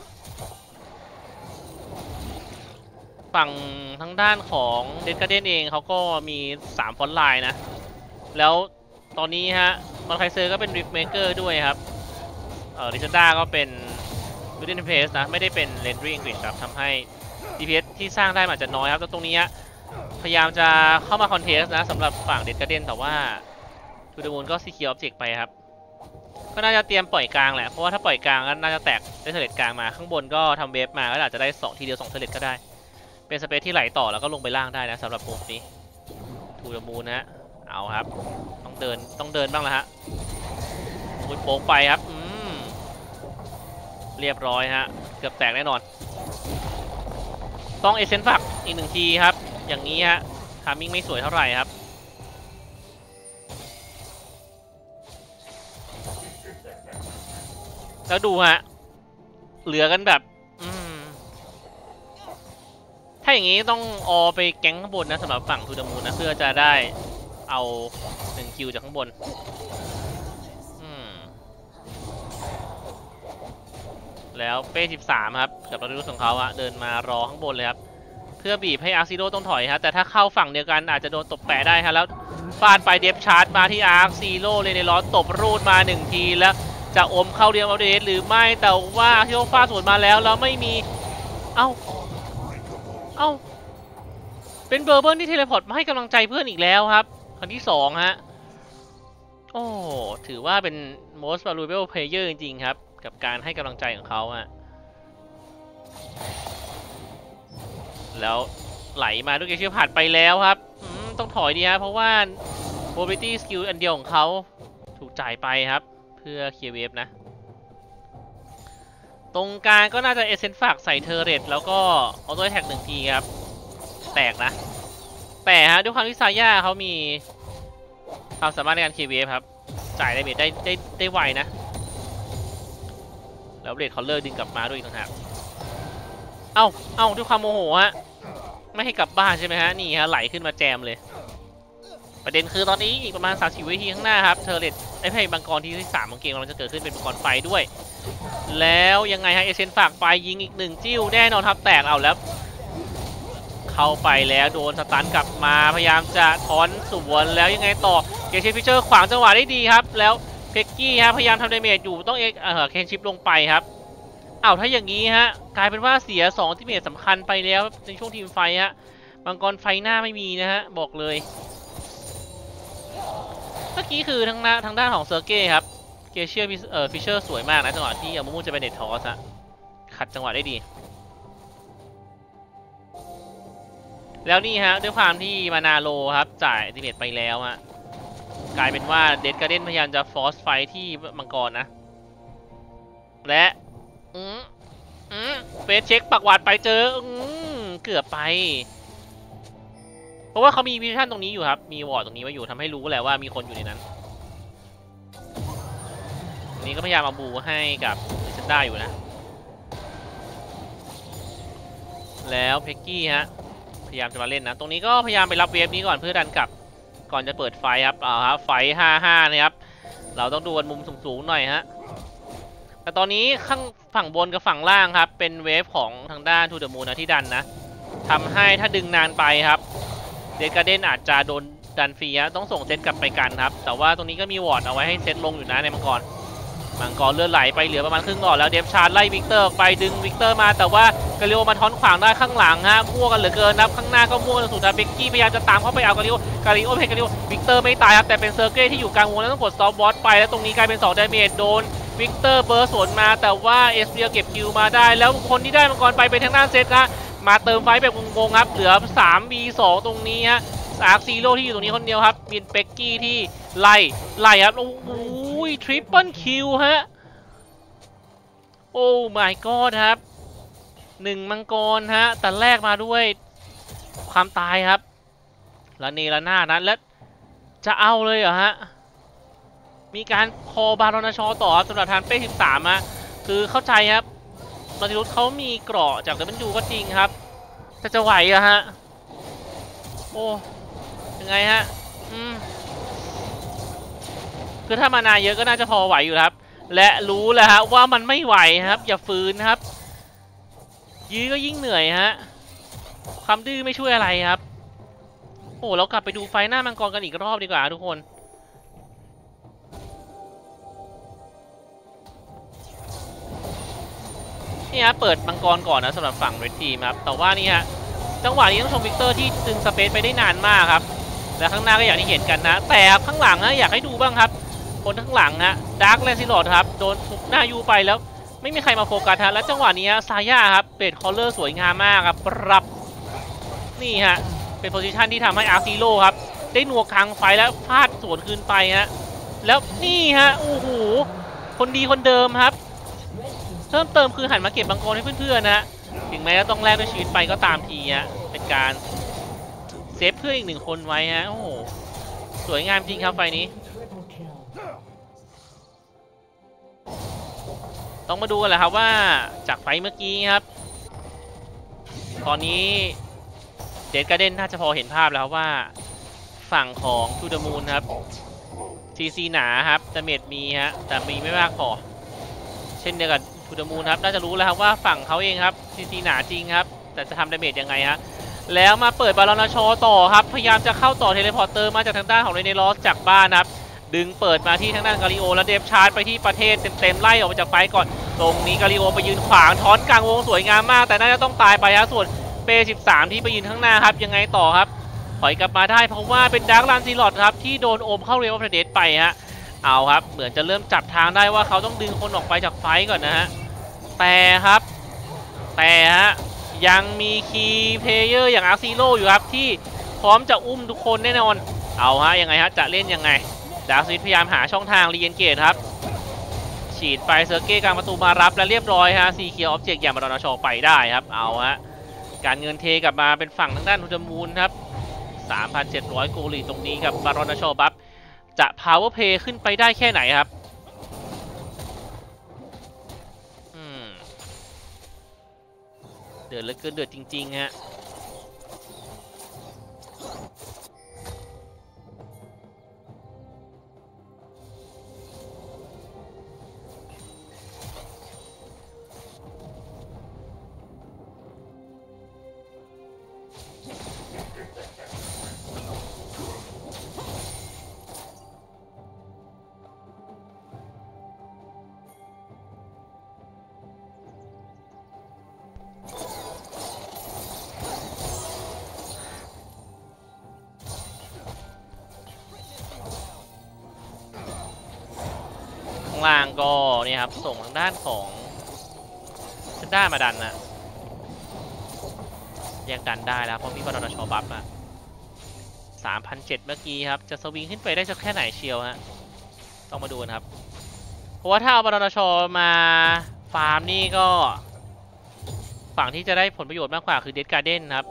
ฝั่งทางด้านของเดดการ์เด้นเองเขาก็มีสามฟอนต์ไลน์นะแล้วตอนนี้ฮะมอนไคเซอร์ก็เป็นริฟเมเกอร์ด้วยครับเอ่อริชาร์ด้าก็เป็นวิดเดนเพสนะไม่ได้เป็นเรนดริงกริดครับทำให้ ดี พี เอส ที่สร้างได้อาจจะน้อยครับแล้วตรงนี้พยายามจะเข้ามาคอนเทสนะสำหรับฝั่งเดดการ์เด้นแต่ว่าทูเดอะมูนก็ซีเคียวออบเจกต์ไปครับก็น่าจะเตรียมปล่อยกลางแหละเพราะว่าถ้าปล่อยกลางก็น่าจะแตกได้เทอร์เรตกลางมาข้างบนก็ทำเวฟมาก็อาจจะได้สองทีเดียวสองเทอร์เรตก็ได้เป็นสเปซที่ไหลต่อแล้วก็ลงไปล่างได้นะสำหรับมุมนี้ทูเดอะมูนนะเอาครับต้องเดินต้องเดินบ้างแล้วฮะมุดโป๊กไปครับอืมเรียบร้อยฮะเกือบแตกแน่นอนต้องเอเซนฝักอีกหนึ่งทีครับอย่างนี้ฮะทามิ่งไม่สวยเท่าไหร่ครับแล้วดูฮะเหลือกันแบบอืมถ้าอย่างนี้ต้องออไปแก๊งข้างบนนะสำหรับฝั่งทูเดอะมูนนะเพื่อจะได้เอาหนึ่งคิวจากข้างบนอืมแล้วเป้สิบสามครับกับรถรุ่นของเขาอะเดินมารอข้างบนเลยครับเพื่อบีบให้อาร์ซิโดต้องถอยครับแต่ถ้าเข้าฝั่งเดียวกันอาจจะโดนตบแปะได้ครับแล้วฟาดไปเดฟชาร์จมาที่อาร์ซิโดเลยในล้อตบรูดมาหนึ่งทีแล้วจะอมเข้าเรียมอัปเดตหรือไม่แต่ว่าอาร์ซิโดฟาดสวนมาแล้วแล้วไม่มีเอ้าเอ้าเป็นเบอร์เบิร์นที่เทเลพอร์ตมาให้กำลังใจเพื่อนอีกแล้วครับครั้งที่สองฮะโอ้ถือว่าเป็น most valuable player จริงๆครับกับการให้กำลังใจของเขาฮะแล้วไหลมาด้วยเกชิผ่านไปแล้วครับต้องถอยดีฮะเพราะว่า mobility skill อันเดียวของเขาถูกจ่ายไปครับเพื่อเคลียร์เวฟนะตรงกลางก็น่าจะเอเซนฝากใส่เทอร์เรตแล้วก็ออโต้แท็กหนึ่งทีครับแตกนะแต่ฮะด้วยความที่ซาย่าเขามีความสามารถในการเคลียร์เวฟครับจ่ายดาเมจได้ได้ได้ไวนะแล้วเรดคอลเลอร์ดึงกลับมาด้วยอีกต่างหากเอ้าเอ้าด้วยความโมโหฮะไม่ให้กลับบ้านใช่ไหมฮะนี่ฮะไหลขึ้นมาแจมเลยประเด็นคือตอนนี้อีกประมาณสามสิบวินาทีข้างหน้าครับเทอร์เรตไอ้ไพ่บังกรที่สามของเกมกำลังจะเกิดขึ้นเป็นบังกรไฟด้วยแล้วยังไงฮะเอเซนฝากไปยิงอีกหนึ่งจิ้วแน่นอนครับแตกเอาแล้วเข้าไปแล้วโดนสตันกลับมาพยายามจะถอนสวนแล้วยังไงต่อเกเชฟิเชอร์ขวางจังหวะได้ดีครับแล้วเพ็กกี้ฮะพยายามทำดาเมจอยู่ต้องเอ็กเออเคนชิปลงไปครับอ้าวถ้าอย่างนี้ฮะกลายเป็นว่าเสียสองที่เมจสำคัญไปแล้วในช่วงทีมไฟฮะมังกรไฟหน้าไม่มีนะฮะบอกเลยเมื่อกี้คือทางหน้าทางด้านของเซอร์เก้ครับเกเชียเอ่อฟิชเชอร์สวยมากนะจังหวะที่อามูมูจะไปเน็ตทอสฮะขัดจังหวะได้ดีแล้วนี่ฮะด้วยความที่มานาโลครับจ่ายอัลติเมทไปแล้วฮะกลายเป็นว่าเดดการ์เด้นพยายามจะฟอสไฟที่มังกรนะและอืมอืมเฟสเช็คปักหวาดไปเจออืมเกือบไปเพราะว่าเขามีวิชั่นตรงนี้อยู่ครับมีวอร์ดตรงนี้ไว้อยู่ทำให้รู้แหละว่ามีคนอยู่ในนั้นนี้ก็พยายามเอาบูให้กับลิซันด้าอยู่นะแล้วเพ็กกี้ฮะพยายามจะมาเล่นนะตรงนี้ก็พยายามไปรับเวฟนี้ก่อนเพื่อดันกลับก่อนจะเปิดไฟครับอ่าครับไฟห้าห้านะครับเราต้องดูบนมุมสูงๆหน่อยฮะแต่ตอนนี้ข้างฝั่งบนกับฝั่งล่างครับเป็นเวฟของทางด้านทูเดอะมูนนะที่ดันนะทำให้ถ้าดึงนานไปครับเดดการ์เด้นอาจจะโดนดันฟรีต้องส่งเซตกลับไปกันครับแต่ว่าตรงนี้ก็มีวอร์ดเอาไว้ให้เซตลงอยู่นะในมังกรมังกรเลือดไหลไปเหลือประมาณครึ่งหลอดแล้วเดฟชาร์ดไล่วิกเตอร์ไปดึงวิกเตอร์มาแต่ว่ากาลิโอมาท้อนขวางได้ข้างหลังฮะมั่วกันเหลือเกินครับข้างหน้าก็มั่วกันสุดนะเบกกี้พยายามจะตามเข้าไปเอากาลิโอกาลิโอเพกาลิโอวิกเตอร์ไม่ตายครับแต่เป็นเซอร์เก้ที่อยู่กลางวงแล้วต้องกดซอฟต์บอสไปแล้วตรงนี้กลายเป็นสองดาเมจโดนวิกเตอร์เบอร์สวนมาแต่ว่าเอสเปียเก็บคิวมาได้แล้วคนที่ได้มังกรไปเป็นทางด้านเซตนะมาเติมไฟแบบงงๆครับเหลือ สาม วี สอง ตรงนี้ฮะอาร์คซีโร่ที่อยู่ตรงนี้คนเดียวครับมีเบกกี้ที่ไล่ไล่ครับโอ้โหทริปเปิลคิวฮะโอ้ my god ครับหนึ่งมังกรฮะแต่แรกมาด้วยความตายครับละเนระนาดนะและจะเอาเลยเหรอฮะมีการคอบารอนชอต่อสำหรับทานเป้สิบสามฮะคือเข้าใจครับตอนที่รุดเขามีเกราะจากเดมันยูก็จริงครับแต่จะไหวอะฮะโอ้ยังไงฮะอืมคือถ้ามานาเยอะก็น่าจะพอไหวอยู่ครับและรู้แล้วฮะว่ามันไม่ไหวครับอย่าฝืนครับยื้อก็ยิ่งเหนื่อยฮะความดื้อไม่ช่วยอะไรครับโอ้เรากลับไปดูไฟหน้ามังกรกันอีกรอบดีกว่าทุกคนนี่ฮะเปิดมังกรก่อนนะสำหรับฝั่งเรดทีมครับแต่ว่านี่ฮะจังหวะนี้ต้องชมวิกเตอร์ที่ดึงสเปซไปได้นานมากครับและข้างหน้าก็อย่างที่เห็นกันนะแต่ข้างหลังนะอยากให้ดูบ้างครับคนข้างหลังฮะดาร์คแลนซิลอดครับโดนทุบหน้ายูไปแล้วไม่มีใครมาโฟกัสฮะและจังหวะนี้ซาย่าครับเบดคอลเลอร์สวยงามมากครับปรับนี่ฮะเป็นโพซิชันที่ทำให้อาร์ซิโร่ครับได้หนวกกลางไฟแล้วฟาดสวนคืนไปฮะแล้วนี่ฮะโอ้โหคนดีคนเดิมครับเพิ่มเติมคือหันมาเก็บบังกรให้เพื่อนๆนะถึงแม้จะต้องแลกด้วยชีวิตไปก็ตามทีฮะเป็นการเซฟเพื่อนอีกหนึ่งคนไว้ฮะโอ้โหสวยงามจริงครับไฟนี้ต้องมาดูกันแหละครับว่าจากไฟเมื่อกี้ครับตอนนี้เดดการ์เด้นน่าจะพอเห็นภาพแล้วว่าฝั่งของทูเดอะมูนครับซีซีหนาครับดาเมจมีฮะแต่มีไม่มากพอเช่นเดียวกับทูเดอะมูนครับน่าจะรู้แล้วครับว่าฝั่งเขาเองครับซีซีหนาจริงครับแต่จะทำดาเมจยังไงฮะแล้วมาเปิดบาลอนชอต่อครับพยายามจะเข้าต่อเทเลพอร์เตอร์มาจากทางด้านของเรเนลอสจากบ้านครับดึงเปิดมาที่ทางด้านกาลิโอแล้วเดฟชาร์จไปที่ประเทศเต็มๆไล่ออกมาจากไฟก่อนตรงนี้กาลิโอไปยืนขวางท้อนกลางวงสวยงามมากแต่น่าจะต้องตายไปฮะส่วนเปสิบสามที่ไปยืนข้างหน้าครับยังไงต่อครับถอยกลับมาได้เพราะว่าเป็นดาร์คลันซิลอดครับที่โดนโอมเข้าเรียลพระเดชไปฮะเอาครับเหมือนจะเริ่มจับทางได้ว่าเขาต้องดึงคนออกไปจากไฟก่อนนะฮะแต่ครับแต่ฮะยังมีคีย์เพลเยอร์อย่างอาร์ซิโร่อยู่ครับที่พร้อมจะอุ้มทุกคนแน่นอนเอาฮะยังไงฮะจะเล่นยังไงดาร์คซิตพยายามหาช่องทางรีเอนเกตครับฉีดไปเซอร์เก้กลางประตูมารับและเรียบร้อยฮะซีเคียร์ออบเจกต์อย่างมาดอนชอไปได้ครับเอาฮะการเงินเทกลับมาเป็นฝั่งทางด้านทูเดอะมูนครับ สามพันเจ็ดร้อย โกลีตรงนี้กับบารอนชอบัฟจะพาวเวอร์เพย์ขึ้นไปได้แค่ไหนครับอืมเดือดเหลือเกินเดือดจริงๆฮะางล่างก็เนี่ยครับส่งทางด้านของเซนด้ามาดันนะแยกดันได้แล้วเพราะมีบอลนชบัฟอะสามพันเจ็ดเมื่อกี้ครับจะสวิงขึ้นไปได้สักแค่ไหนเชียวฮะต้องมาดูนะครับเพราะว่าถ้าเอาบอลนชมาฟาร์มนี่ก็ฝั่งที่จะได้ผลประโยชน์มากกว่าคือเดดการ์เด้นครับ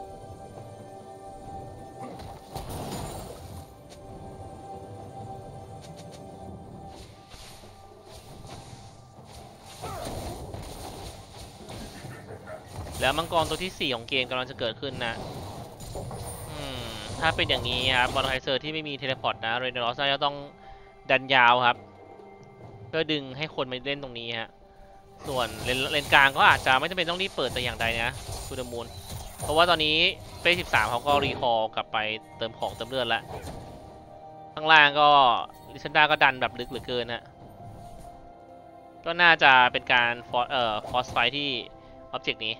แล้วมังกรตัวที่สี่ของเกมกำลังจะเกิดขึ้นนะอืมถ้าเป็นอย่างนี้ครับบอลไคเซอร์ที่ไม่มีเทเลพอร์ตนะเรนเดอร์สจะต้องดันยาวครับเพื่อดึงให้คนมาเล่นตรงนี้ฮะส่วนเลนเลนกลางก็อาจจะไม่จำเป็นต้องรีบเปิดแต่อย่างใดนะทูเดมูนเพราะว่าตอนนี้เฟสสิบสามเขาก็รีคอร์กลับไปเติมของเติมเลือดแล้วข้างล่างก็ลิซันดาก็ดันแบบลึกเหลือเกินฮะก็น่าจะเป็นการฟอสเอ่อฟอสไฟที่ออบเจกต์นี้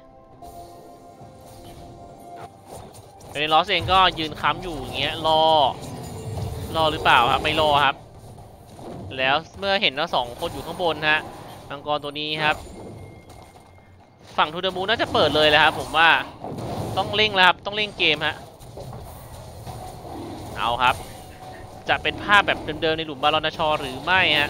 เรนลอสเองก็ยืนค้ำอยู่อย่างเงี้ยรอรอหรือเปล่าครับไม่รอครับแล้วเมื่อเห็นว่าสองคนอยู่ข้างบนฮะมังกรตัวนี้ครับฝั่งทูเดมูน่าจะเปิดเลยแล้วครับผมว่าต้องเร่งแล้วครับต้องเร่งเกมฮะเอาครับจะเป็นภาพแบบเดิมๆในหลุมบาลอนชอหรือไม่ฮะ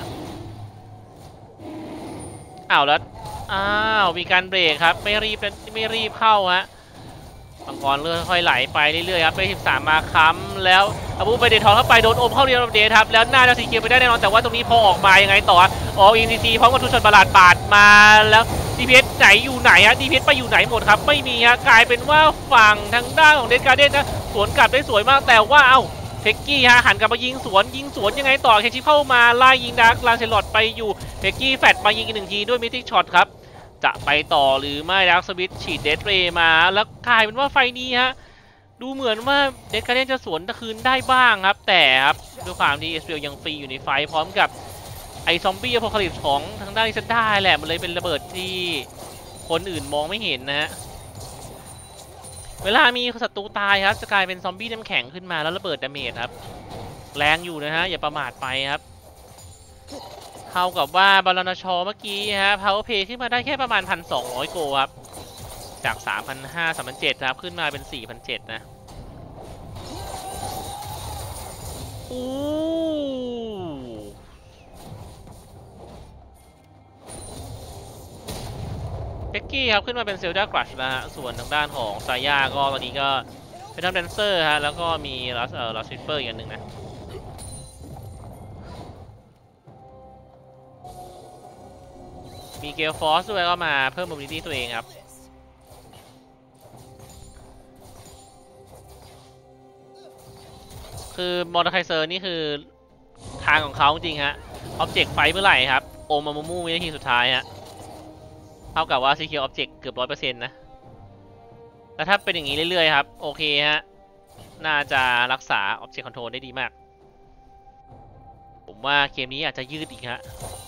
อ้าวแล้วอ้าวมีการเบรกครับไม่รีบไม่รีบเข้าฮะมังกรเลื่อนค่อยไหลไปเรื่อยๆครับไปสิบสามมาค้ำแล้วอาบูไปเดทองเข้าไปโดนอมเข้าเรียนเดทครับแล้วหน้าจะสีเขียวไปได้แน่นอนแต่ว่าตรงนี้พอออกมายังไงต่ออออินซีพร้อมกับทุชนบาลาดปาดมาแล้วดีพีเอสไหนอยู่ไหนฮะดีพีเอสไปอยู่ไหนหมดครับไม่มีฮะกลายเป็นว่าฝั่งทางด้านของเดดการ์เด้นนะสวนกลับได้สวยมากแต่ว่าเอ้าเฟกกี้ฮะหันกลับมายิงสวนยิงสวนยังไงต่อเคชิเข้ามาไล่ยิงดาร์คลานเซลอดไปอยู่เฟกกี้แฟดมายิงอีกหนึ่งทีด้วยมิติช็อตครับจะไปต่อหรือไม่ดาร์คสวิตฉีดเดดเรย์มาแล้วกลายเป็นว่าไฟนี้ฮะดูเหมือนว่าเดดการ์เด้นจะสวนคืนได้บ้างครับแต่ครับด้วยความที่เอสเรียลยังฟรีอยู่ในไฟพร้อมกับไอซอมบี้อพอคาลิปส์ของทางด้านลิซันด้าแหละมันเลยเป็นระเบิดที่คนอื่นมองไม่เห็นนะฮะเวลามีศัตรูตายครับจะกลายเป็นซอมบี้น้ำแข็งขึ้นมาแล้วระเบิดดาเมจครับแรงอยู่นะฮะอย่าประมาทไปครับเท่ากับว่าบาลานชอเมื่อกี้ฮะพาวเวอร์เพย์ขึ้นมาได้แค่ประมาณ หนึ่งพันสองร้อย โกครับจาก สามพันห้าร้อย สามพันเจ็ดร้อย ครับขึ้นมาเป็น สี่พันเจ็ดร้อย นะอู้เบกกี้ครับขึ้นมาเป็นเซลดากรัชแล้วฮะส่วนทางด้านของซาย่าก็ตอนนี้ก็เป็นทำแดนเซอร์ฮะแล้วก็มีลัสเอ่อลัสซิฟเฟอร์อีกอันหนึ่งนะมีเกลฟอสด้วยก็มาเพิ่มมูลนิธิตัวเองครับคือมอร์ไคเซอร์นี่คือทางของเขาจริงฮะออบเจกต์ไฟเมื่อไหร่ครับโอมามูมูวินาทีสุดท้ายฮะเท่ากับว่าซีเคียวออบเจกต์เกือบร้อยเปอร์เซ็นต์นะแล้วถ้าเป็นอย่างนี้เรื่อยๆครับโอเคฮะน่าจะรักษา Object Control ได้ดีมากผมว่าเกมนี้อาจจะยืดอีกฮะ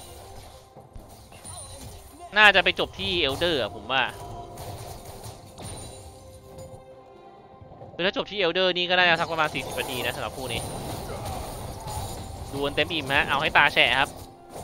น่าจะไปจบที่ Elder อะผมว่าคือถ้าจบที่ Elder นี่ก็น่าจะสักประมาณสี่สิบนาทีนะสำหรับคู่นี้ดวลเต็มอิ่มฮะเอาให้ตาแฉะครับ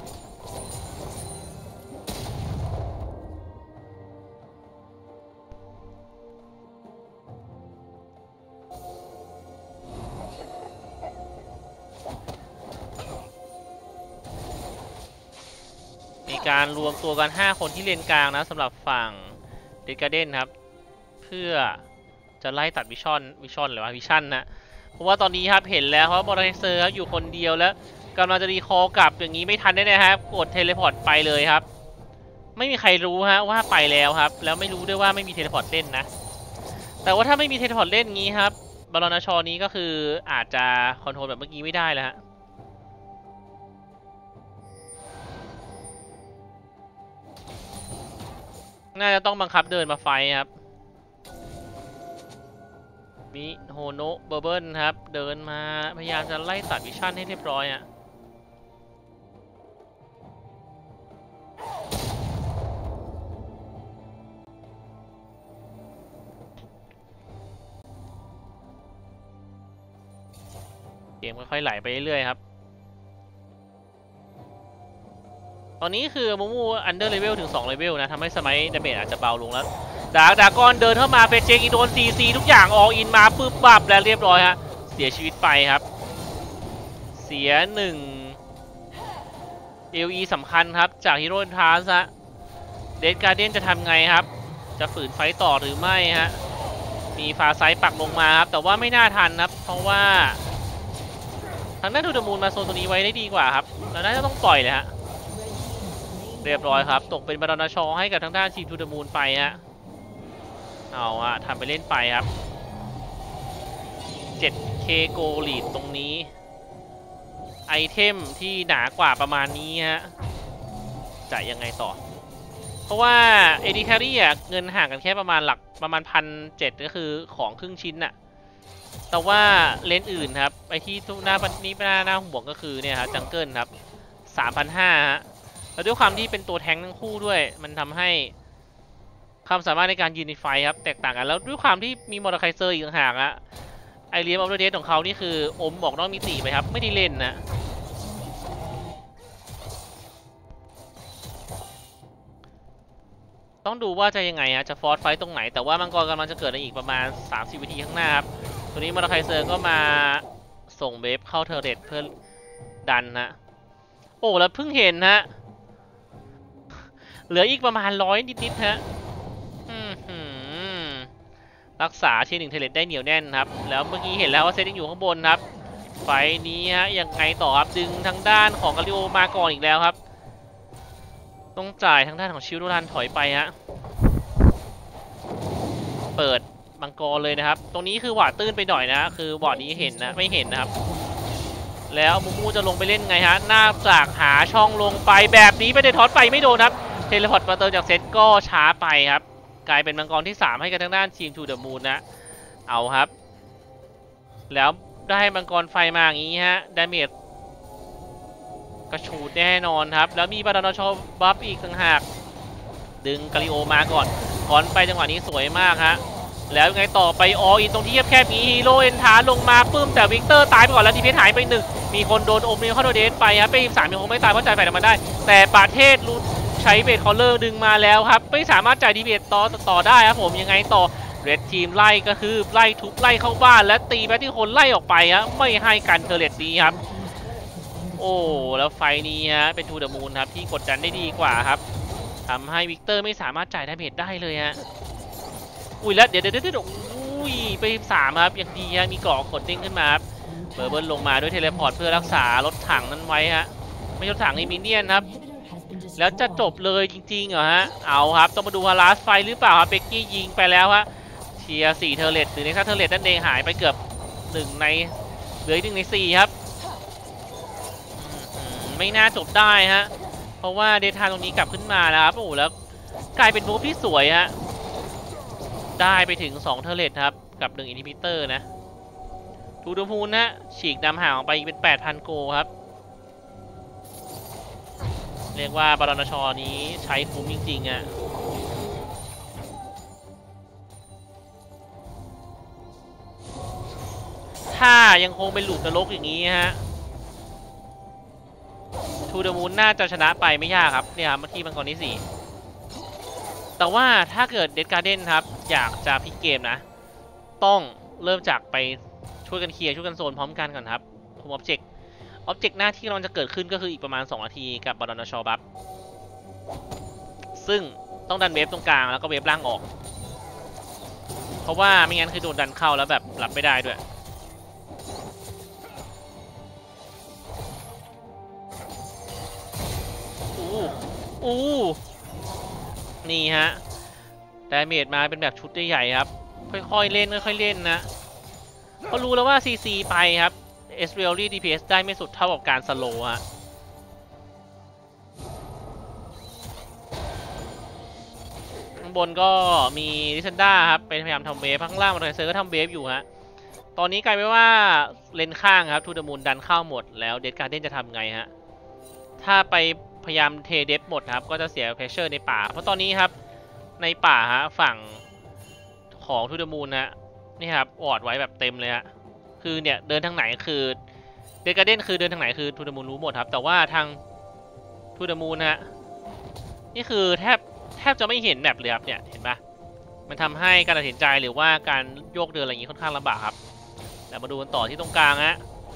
การรวมตัวกันห้าคนที่เลนกลางนะสำหรับฝั่งเดดการ์เด้นครับเพื่อจะไล่ตัดวิชั่นวิชั่นหรือว่าวิชั่นนะเพราะว่าตอนนี้ครับเห็นแล้วเพราะบอลเซอร์ครับอยู่คนเดียวแล้วกำลังจะรีคอลกลับอย่างนี้ไม่ทันแน่ๆครับกดเทเลพอร์ตไปเลยครับไม่มีใครรู้ฮะว่าไปแล้วครับแล้วไม่รู้ด้วยว่าไม่มีเทเลพอร์ตเล่นนะแต่ว่าถ้าไม่มีเทเลพอร์ตเล่นงี้ครับบอลนชอนี้ก็คืออาจจะคอนโทรลแบบเมื่อกี้ไม่ได้แล้วฮะน่าจะต้องบังคับเดินมาไฟครับมิโฮโนะเบอร์เบิลครับเดินมาพยายามจะไล่ตัดวิชั่นให้เรียบร้อยอ่ะเกมค่อยๆไหลไปเรื่อยๆครับตอนนี้คือมูมูอันเดอร์เลเวลถึงสองเลเวลนะทำให้สมัยดาเมจอาจจะเบาลงแล้วดาร์กดากอนเดินเข้ามาเฟเจกอีโดนซีซีทุกอย่างอออินมาปึ๊บปับแล้วเรียบร้อยฮะเสียชีวิตไปครับเสียหนึ่งเอลีสำคัญครับจากฮีโร่ทาร์สฮะเดดการ์เดียนจะทำไงครับจะฝืนไฟต่อหรือไม่ฮะมีฟาไซปักลงมาครับแต่ว่าไม่น่าทันครับเพราะว่าทางด้านทูเดอะมูนมาโซนตัวนี้ไว้ได้ดีกว่าครับแล้วน่าจะต้องปล่อยเลยฮะเรียบร้อยครับตกเป็นบาดานาชอให้กับทางด้านทีมทูเดอะมูนไปฮะเอาฮะทำไปเล่นไปครับ เจ็ดเค โกลีดตรงนี้ไอเทมที่หนากว่าประมาณนี้ฮะจะยังไงต่อเพราะว่าเอดีแครี่อ่ะเงินห่างกันแค่ประมาณหลักประมาณพันเจ็ดก็คือของครึ่งชิ้นน่ะแต่ว่าเลนอื่นครับไอที่ทุกหน้านี้หน้าหน้าห่วงก็คือเนี่ยครับจังเกิลครับสามพันห้าฮะแล้วด้วยความที่เป็นตัวแทงทั้งคู่ด้วยมันทำให้ความสามารถในการยืนในไฟครับแตกต่างกันแล้วด้วยความที่มีมอร์ไคเซอร์อีกต่างหากอะไอเรียมออฟเดตของเขานี่คืออมบอกนอกมิติไปครับไม่ได้เล่นนะต้องดูว่าจะยังไงฮะจะฟอร์สไฟตรงไหนแต่ว่ามังกรกำลังจะเกิดในอีกประมาณสามสิบวินาทีข้างหน้าครับตัวนี้มอร์ไคเซอร์ก็มาส่งเบฟเข้าเทอร์เรตเพื่อดันนะโอ้แล้วเพิ่งเห็นฮะเหลืออีกประมาณร้อยนิดๆฮะรักษาทีหนึ่งเทเลตได้เหนียวแน่นครับแล้วเมื่อกี้เห็นแล้วว่าเซตยังอยู่ข้างบนครับไฟนี้ฮะยังไงต่อครับดึงทางด้านของกาลิโอมาก่อนอีกแล้วครับต้องจ่ายทางด้านของชิลโดรันถอยไปฮะเปิดมังกรเลยนะครับตรงนี้คือหวาดตื้นไปหน่อยนะคือหวาดนี้เห็นนะไม่เห็นนะครับแล้วมูมูจะลงไปเล่นไงฮะหน้าจากหาช่องลงไปแบบนี้ไปเดทอสไปไม่โดนครับเทเลพอร์ตมาเติมจากเซตก็ช้าไปครับกลายเป็นมังกรที่สามให้กับทางด้านทีมทูเดอะมูนนะเอาครับแล้วได้มังกรไฟมาอย่างนี้ฮะดาเมจกระชูดแน่นอนครับแล้วมีบาดานาชอบัฟอีกต่างหากดึงกาลิโอมาก่อนถอนไปจังหวะนี้สวยมากฮะแล้วยังไงต่อไปออินตรงที่แคบๆมีฮีโร่เอ็นทาลงมาปื้มแต่วิกเตอร์ตายไปก่อนแล้วทีเพชรหายไปหนึ่งมีคนโดนอมเนลเข้าโดเดนไปครับไปสามยังคงไม่ตายเพราะจ่ายแฟนออกมาได้แต่ประเทศรู้ใช้เบสคอลเลอร์ดึงมาแล้วครับไม่สามารถจ่ายดีเบสต่อต่อได้ครับผมยังไงต่อเรดทีมไล่ก็คือไล่ทุบไล่เข้าบ้านและตีไปที่คนไล่ออกไปฮะไม่ให้กันเทอร์เรตนี้ครับโอ้แล้วไฟนี้ฮะเป็นทูเดอะมูนครับที่กดดันได้ดีกว่าครับทำให้วิกเตอร์ไม่สามารถจ่ายดาเมจได้เลยฮะอุ้ยแล้วเดี๋ยวเดี๋ยวเดี๋ยวอุ้ยไปสามครับยังดีฮะมีเกาะกดเด้งขึ้นมาครับเบอร์เบิร์ลลงมาด้วยเทเลพอร์ตเพื่อรักษารถถังนั้นไว้ฮะไม่รถถังนี่มินเนี่ยนครับแล้วจะจบเลยจริงๆเหรอฮะเอาครับต้องมาดูฮาราสไฟหรือเปล่าครับเบกกี้ยิงไปแล้วฮะเทียร์สี่เทอร์เลตหรือในค่าเทอร์เลตนั่นเองหายไปเกือบหนึ่งในเหลือหนึ่งในสี่ครับไม่น่าจบได้ฮะเพราะว่าเดทาตรงนี้กลับขึ้นมาแล้วครับโอ้แล้วกลายเป็นบูฟที่สวยฮะได้ไปถึงสองเทอร์เลตครับกับหนึ่งอินฮิบิเตอร์นะทูเดอะมูนนะฉีกนำห่างออกไปเป็น แปดพัน โกครับเรียกว่าบาลอนชอนี้ใช้คุ้มจริงๆอ่ะถ้ายังคงเป็นหลุมนรกอย่างนี้ฮะทูเดอะมูนน่าจะชนะไปไม่ยากครับเนี่ยครับเมื่อกี้มังกรที่สี่แต่ว่าถ้าเกิดเดดการ์เด้นครับอยากจะพลิกเกมนะต้องเริ่มจากไปช่วยกันเคลียร์ช่วยกันโซนพร้อมกันก่อนครับคุมออบเจกต์ออบเจกต์หน้าที่เราจะเกิดขึ้นก็คืออีกประมาณสองนาทีกับบาลอนชอบัฟซึ่งต้องดันเวฟตรงกลางแล้วก็เวฟล่างออกเพราะว่าไม่งั้นคือโดนดันเข้าแล้วแบบรับไม่ได้ด้วยอู้อู้นี่ฮะดาเมจมาเป็นแบบชุดใหญ่ๆครับค่อยๆเล่นค่อยๆเล่นนะเขารู้แล้วว่า ซี ซี ไปครับเอส เรียล ลี่ ดี พี เอส ได้ไม่สุดเท่ากับการสโลว์ฮะข้างบนก็มีลิซันด้าครับเป็นพยายามทำเวฟข้างล่างมาร์ไคเซอร์ก็ทำเวฟอยู่ฮะตอนนี้กลายเป็นว่าเลนข้างครับทูเดอะมูนดันเข้าหมดแล้วเดดการ์เด้นจะทำไงฮะถ้าไปพยายามเทเดฟหมดครับก็จะเสียเพรสเชอร์ในป่าเพราะตอนนี้ครับในป่าฮะฝั่งของทูเดอะมูนนะนี่ครับวอร์ดไว้แบบเต็มเลยฮะคือเนี่ยเดินทางไหนคือเดดการ์เด้นคือเดินทางไหนคือทูเดอะมูนรู้หมดครับแต่ว่าทางทูทูเดอะมูนฮะนี่คือแทบแทบจะไม่เห็นแมปเลยครับเนี่ยเห็นปะมันทำให้การตัดสินใจหรือว่าการโยกเดินอะไรอย่างนี้ค่อนข้างลำบากครับแต่มาดูกันต่อที่ตรงกลางฮะ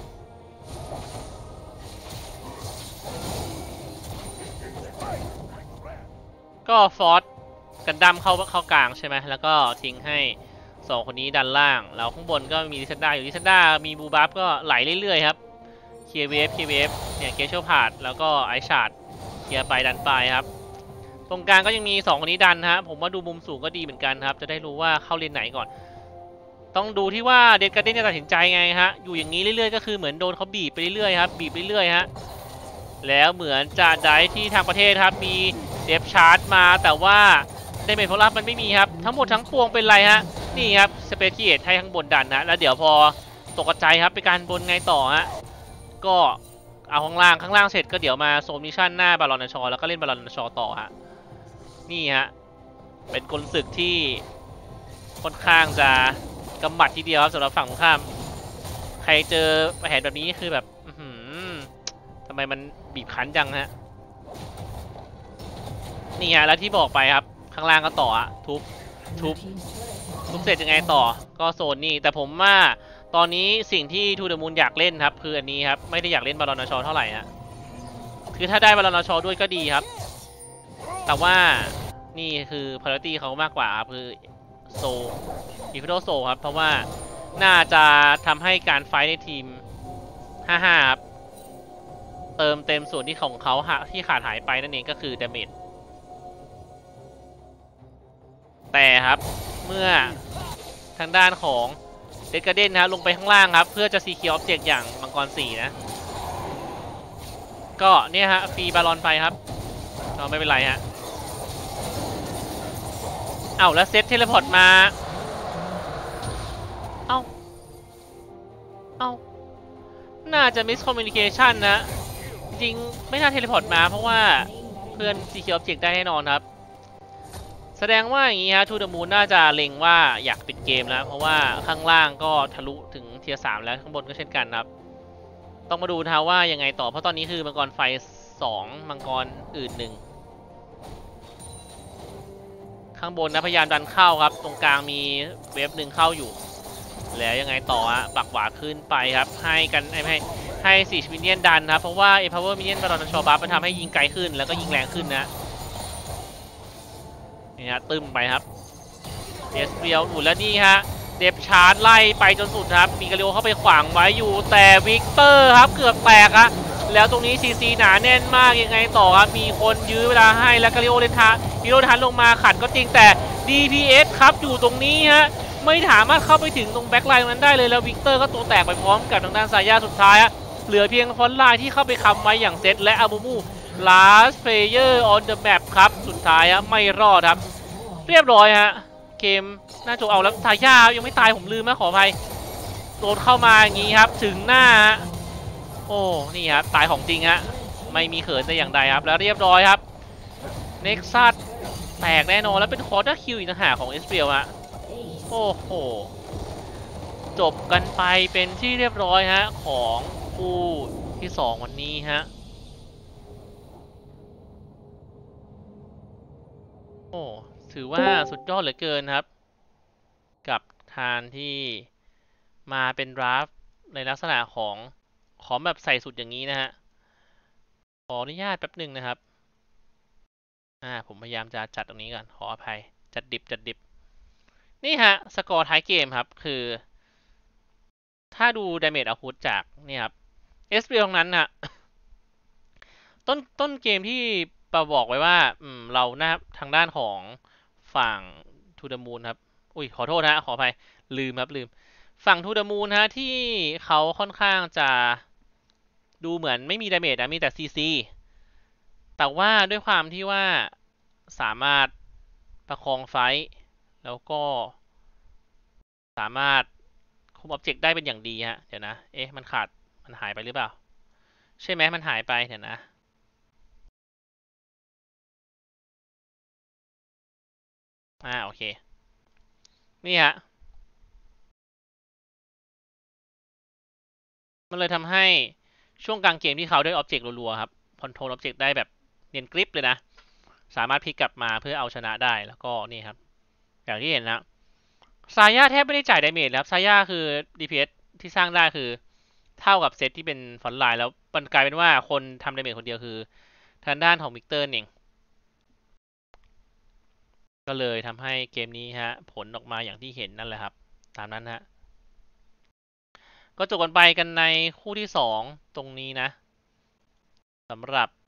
ก็ฟอร์สกันดั้มเข้าเข้ากลางใช่ไหมแล้วก็ทิ้งให้สองคนนี้ดันล่างแล้วข้างบนก็มีดิซันด้าอยู่ดิซันด้ามีบูบัฟก็ไหลเรื่อยๆครับเคลียร์เวฟเคลียร์เวฟเนี่ยเกชเชลพาดแล้วก็ไอชาร์ดเคลียร์ไปดันไปครับตรงกลางก็ยังมีสองคนนี้ดันฮะผมว่าดูมุมสูงก็ดีเหมือนกันครับจะได้รู้ว่าเข้าเลนไหนก่อนต้องดูที่ว่าเดดการ์เด้นจะตัดสินใจไงฮะอยู่อย่างนี้เรื่อยๆก็คือเหมือนโดนเขาบีบไปเรื่อยๆครับบีบไปเรื่อยๆฮะแล้วเหมือนจะได้ที่ทางประเทศครับมีเดฟชาร์จมาแต่ว่าได้เมทโฟลับมันไม่มีครับทั้งหมดทั้งปวงเป็นไรฮะนี่ครับสเปซเกียร์ให้ข้างบนดันนะแล้วเดี๋ยวพอตกใจครับไปการบนไงต่อฮะก็เอาข้างล่างข้างล่างเสร็จก็เดี๋ยวมาโซนมิชชั่นหน้าบาลอนชอแล้วก็เล่นบาลอนชอต่อฮะนี่ฮะเป็นกลศึกที่ค่อนข้างจะกำหมัดทีเดียวครับสำหรับฝั่งตรงข้ามใครเจอแผนแบบนี้คือแบบทำไมมันบีบคั้นจังฮะนี่ฮะแล้วที่บอกไปครับข้างล่างก็ต่ออะทุบทุบทุบเสร็จยังไงต่อก็โซนนี่แต่ผมว่าตอนนี้สิ่งที่ทูเดอะมูนอยากเล่นครับคืออันนี้ครับไม่ได้อยากเล่นบาลอนชอเท่าไหร่ฮะคือถ้าได้บาลอนชอด้วยก็ดีครับแต่ว่านี่คือพาราตี้เขามากกว่าคือโซอีฟิโดโซครับเพราะว่าน่าจะทำให้การไฟในทีม ห้า ห้า ครับเติมเต็มส่วนที่ของเขาที่ขาดหายไปนั่นเองก็คือดาเมจแต่ครับเมื่อทางด้านของเดดการ์เด้นนะครับลงไปข้างล่างครับเพื่อจะซีเคียร์ออบเจกต์อย่างมังกรสี่นะก็เนี่ยฮะฟรีบาลอนไปครับเราไม่เป็นไรฮะเอ้าแล้วเซตเทเลพอร์ตมาเอ้าเอ้าน่าจะมิสคอมมิวนิเคชันนะจริงไม่น่าเทเลพอร์ตมาเพราะว่าเพื่อนซีเคียร์ออบเจกต์ได้แน่นอนครับแสดงว่าอย่างนี้ฮะทูเดอะมูนน่าจะเล็งว่าอยากปิดเกมแล้วเพราะว่าข้างล่างก็ทะลุถึงเทียร์สามแล้วข้างบนก็เช่นกันครับต้องมาดูนะว่ายังไงต่อเพราะตอนนี้คือมังกรไฟสองมังกรอื่นหนึ่งข้างบนนะพยายามดันเข้าครับตรงกลางมีเวฟหนึ่งเข้าอยู่แล้วยังไงต่อฮะปักหวาขึ้นไปครับให้กันให้ให้ให้สี่มินเนี่ยนดันครับเพราะว่าเอพาวเวอร์มินเนี่ยนบาลอนชอบัฟมันทำให้ยิงไกลขึ้นแล้วก็ยิงแรงขึ้นนะนี่ฮะตึมไปครับเอสเรียลอุ่นแล้วนี่ฮะเดฟชาร์จไล่ไปจนสุดครับมีกาลิโอเข้าไปขวางไว้อยู่แต่วิกเตอร์ครับเกือบแตกอะแล้วตรงนี้ซีซีหนาแน่นมากยังไงต่อครับมีคนยื้อเวลาให้แล้วกาลิโอเลนทาฮิโร่ทันลงมาขัดก็จริงแต่ ดี พี เอส ครับอยู่ตรงนี้ฮะไม่สามารถเข้าไปถึงตรงแบ็คไลน์นั้นได้เลยแล้ววิกเตอร์ก็ตัวแตกไปพร้อมกับทางด้านซายาสุดท้ายฮะเหลือเพียงฟอนต์ไลน์ที่เข้าไปคำไว้อย่างเซตและอามูมู last player on the map ครับสุดท้ายฮะไม่รอดครับเรียบร้อยฮะเกมน่าจบเอาแล้วซายายังไม่ตายผมลืมนะขออภัยโดนเข้ามาอย่างนี้ครับถึงหน้าฮะโอ้นี่ครับตายของจริงฮะไม่มีเขินแต่อย่างใดครับแล้วเรียบร้อยครับเน็กซัสแตกแน่นอนแล้วเป็นคอร์เตอร์คิวอีกต่างหากของเอสเปียลฮะโอ้โหจบกันไปเป็นที่เรียบร้อยฮะของคู่ที่สองวันนี้ฮะโอ้ถือว่าสุดยอดเหลือเกินครับกับทานที่มาเป็นดราฟต์ในลักษณะของของแบบใส่สุดอย่างนี้นะฮะขออนุญาตแป๊บหนึ่งนะครับอ่าผมพยายามจะจัดตรงนี้ก่อนขออภัยจัดดิบจัดดิบนี่ฮะสกอร์ท้ายเกมครับคือถ้าดู damage output จากนี่ครับเอส พี ตรงนั้นนะต้นต้นเกมที่ปาบอกไว้ว่าเราหน้าทางด้านของฝั่ง To the Moon ครับอุ้ยขอโทษนะขออภัยลืมครับลืมฝั่ง To the Moon ฮะที่เขาค่อนข้างจะดูเหมือนไม่มี damage นะมีแต่ ซี ซี แต่ว่าด้วยความที่ว่าสามารถประคองไฟท์แล้วก็สามารถคุม object ได้เป็นอย่างดีฮะเดี๋ยวนะเอ๊ะมันขาดมันหายไปหรือเปล่าใช่ไหมมันหายไปเดี๋ยวนะอ่าโอเคนี่ฮะมันเลยทำให้ช่วงกลางเกมที่เขาได้ object รัวๆครับ control object ได้แบบเนียนกริปเลยนะ สามารถพลิกกลับมาเพื่อเอาชนะได้แล้วก็นี่ครับอย่างที่เห็นนะซาย่าแทบไม่ได้จ่ายดาเมจครับซาย่าคือ ดี พี เอส ที่สร้างได้คือเท่ากับเซตที่เป็นฟอนต์ไลน์แล้วมันกลายเป็นว่าคนทำดาเมจคนเดียวคือทางด้านของวิกเตอร์เองก็เลยทำให้เกมนี้ฮะผลออกมาอย่างที่เห็นนั่นแหละครับตามนั้นฮะก็จบกันไปกันในคู่ที่สองตรงนี้นะสำหรับ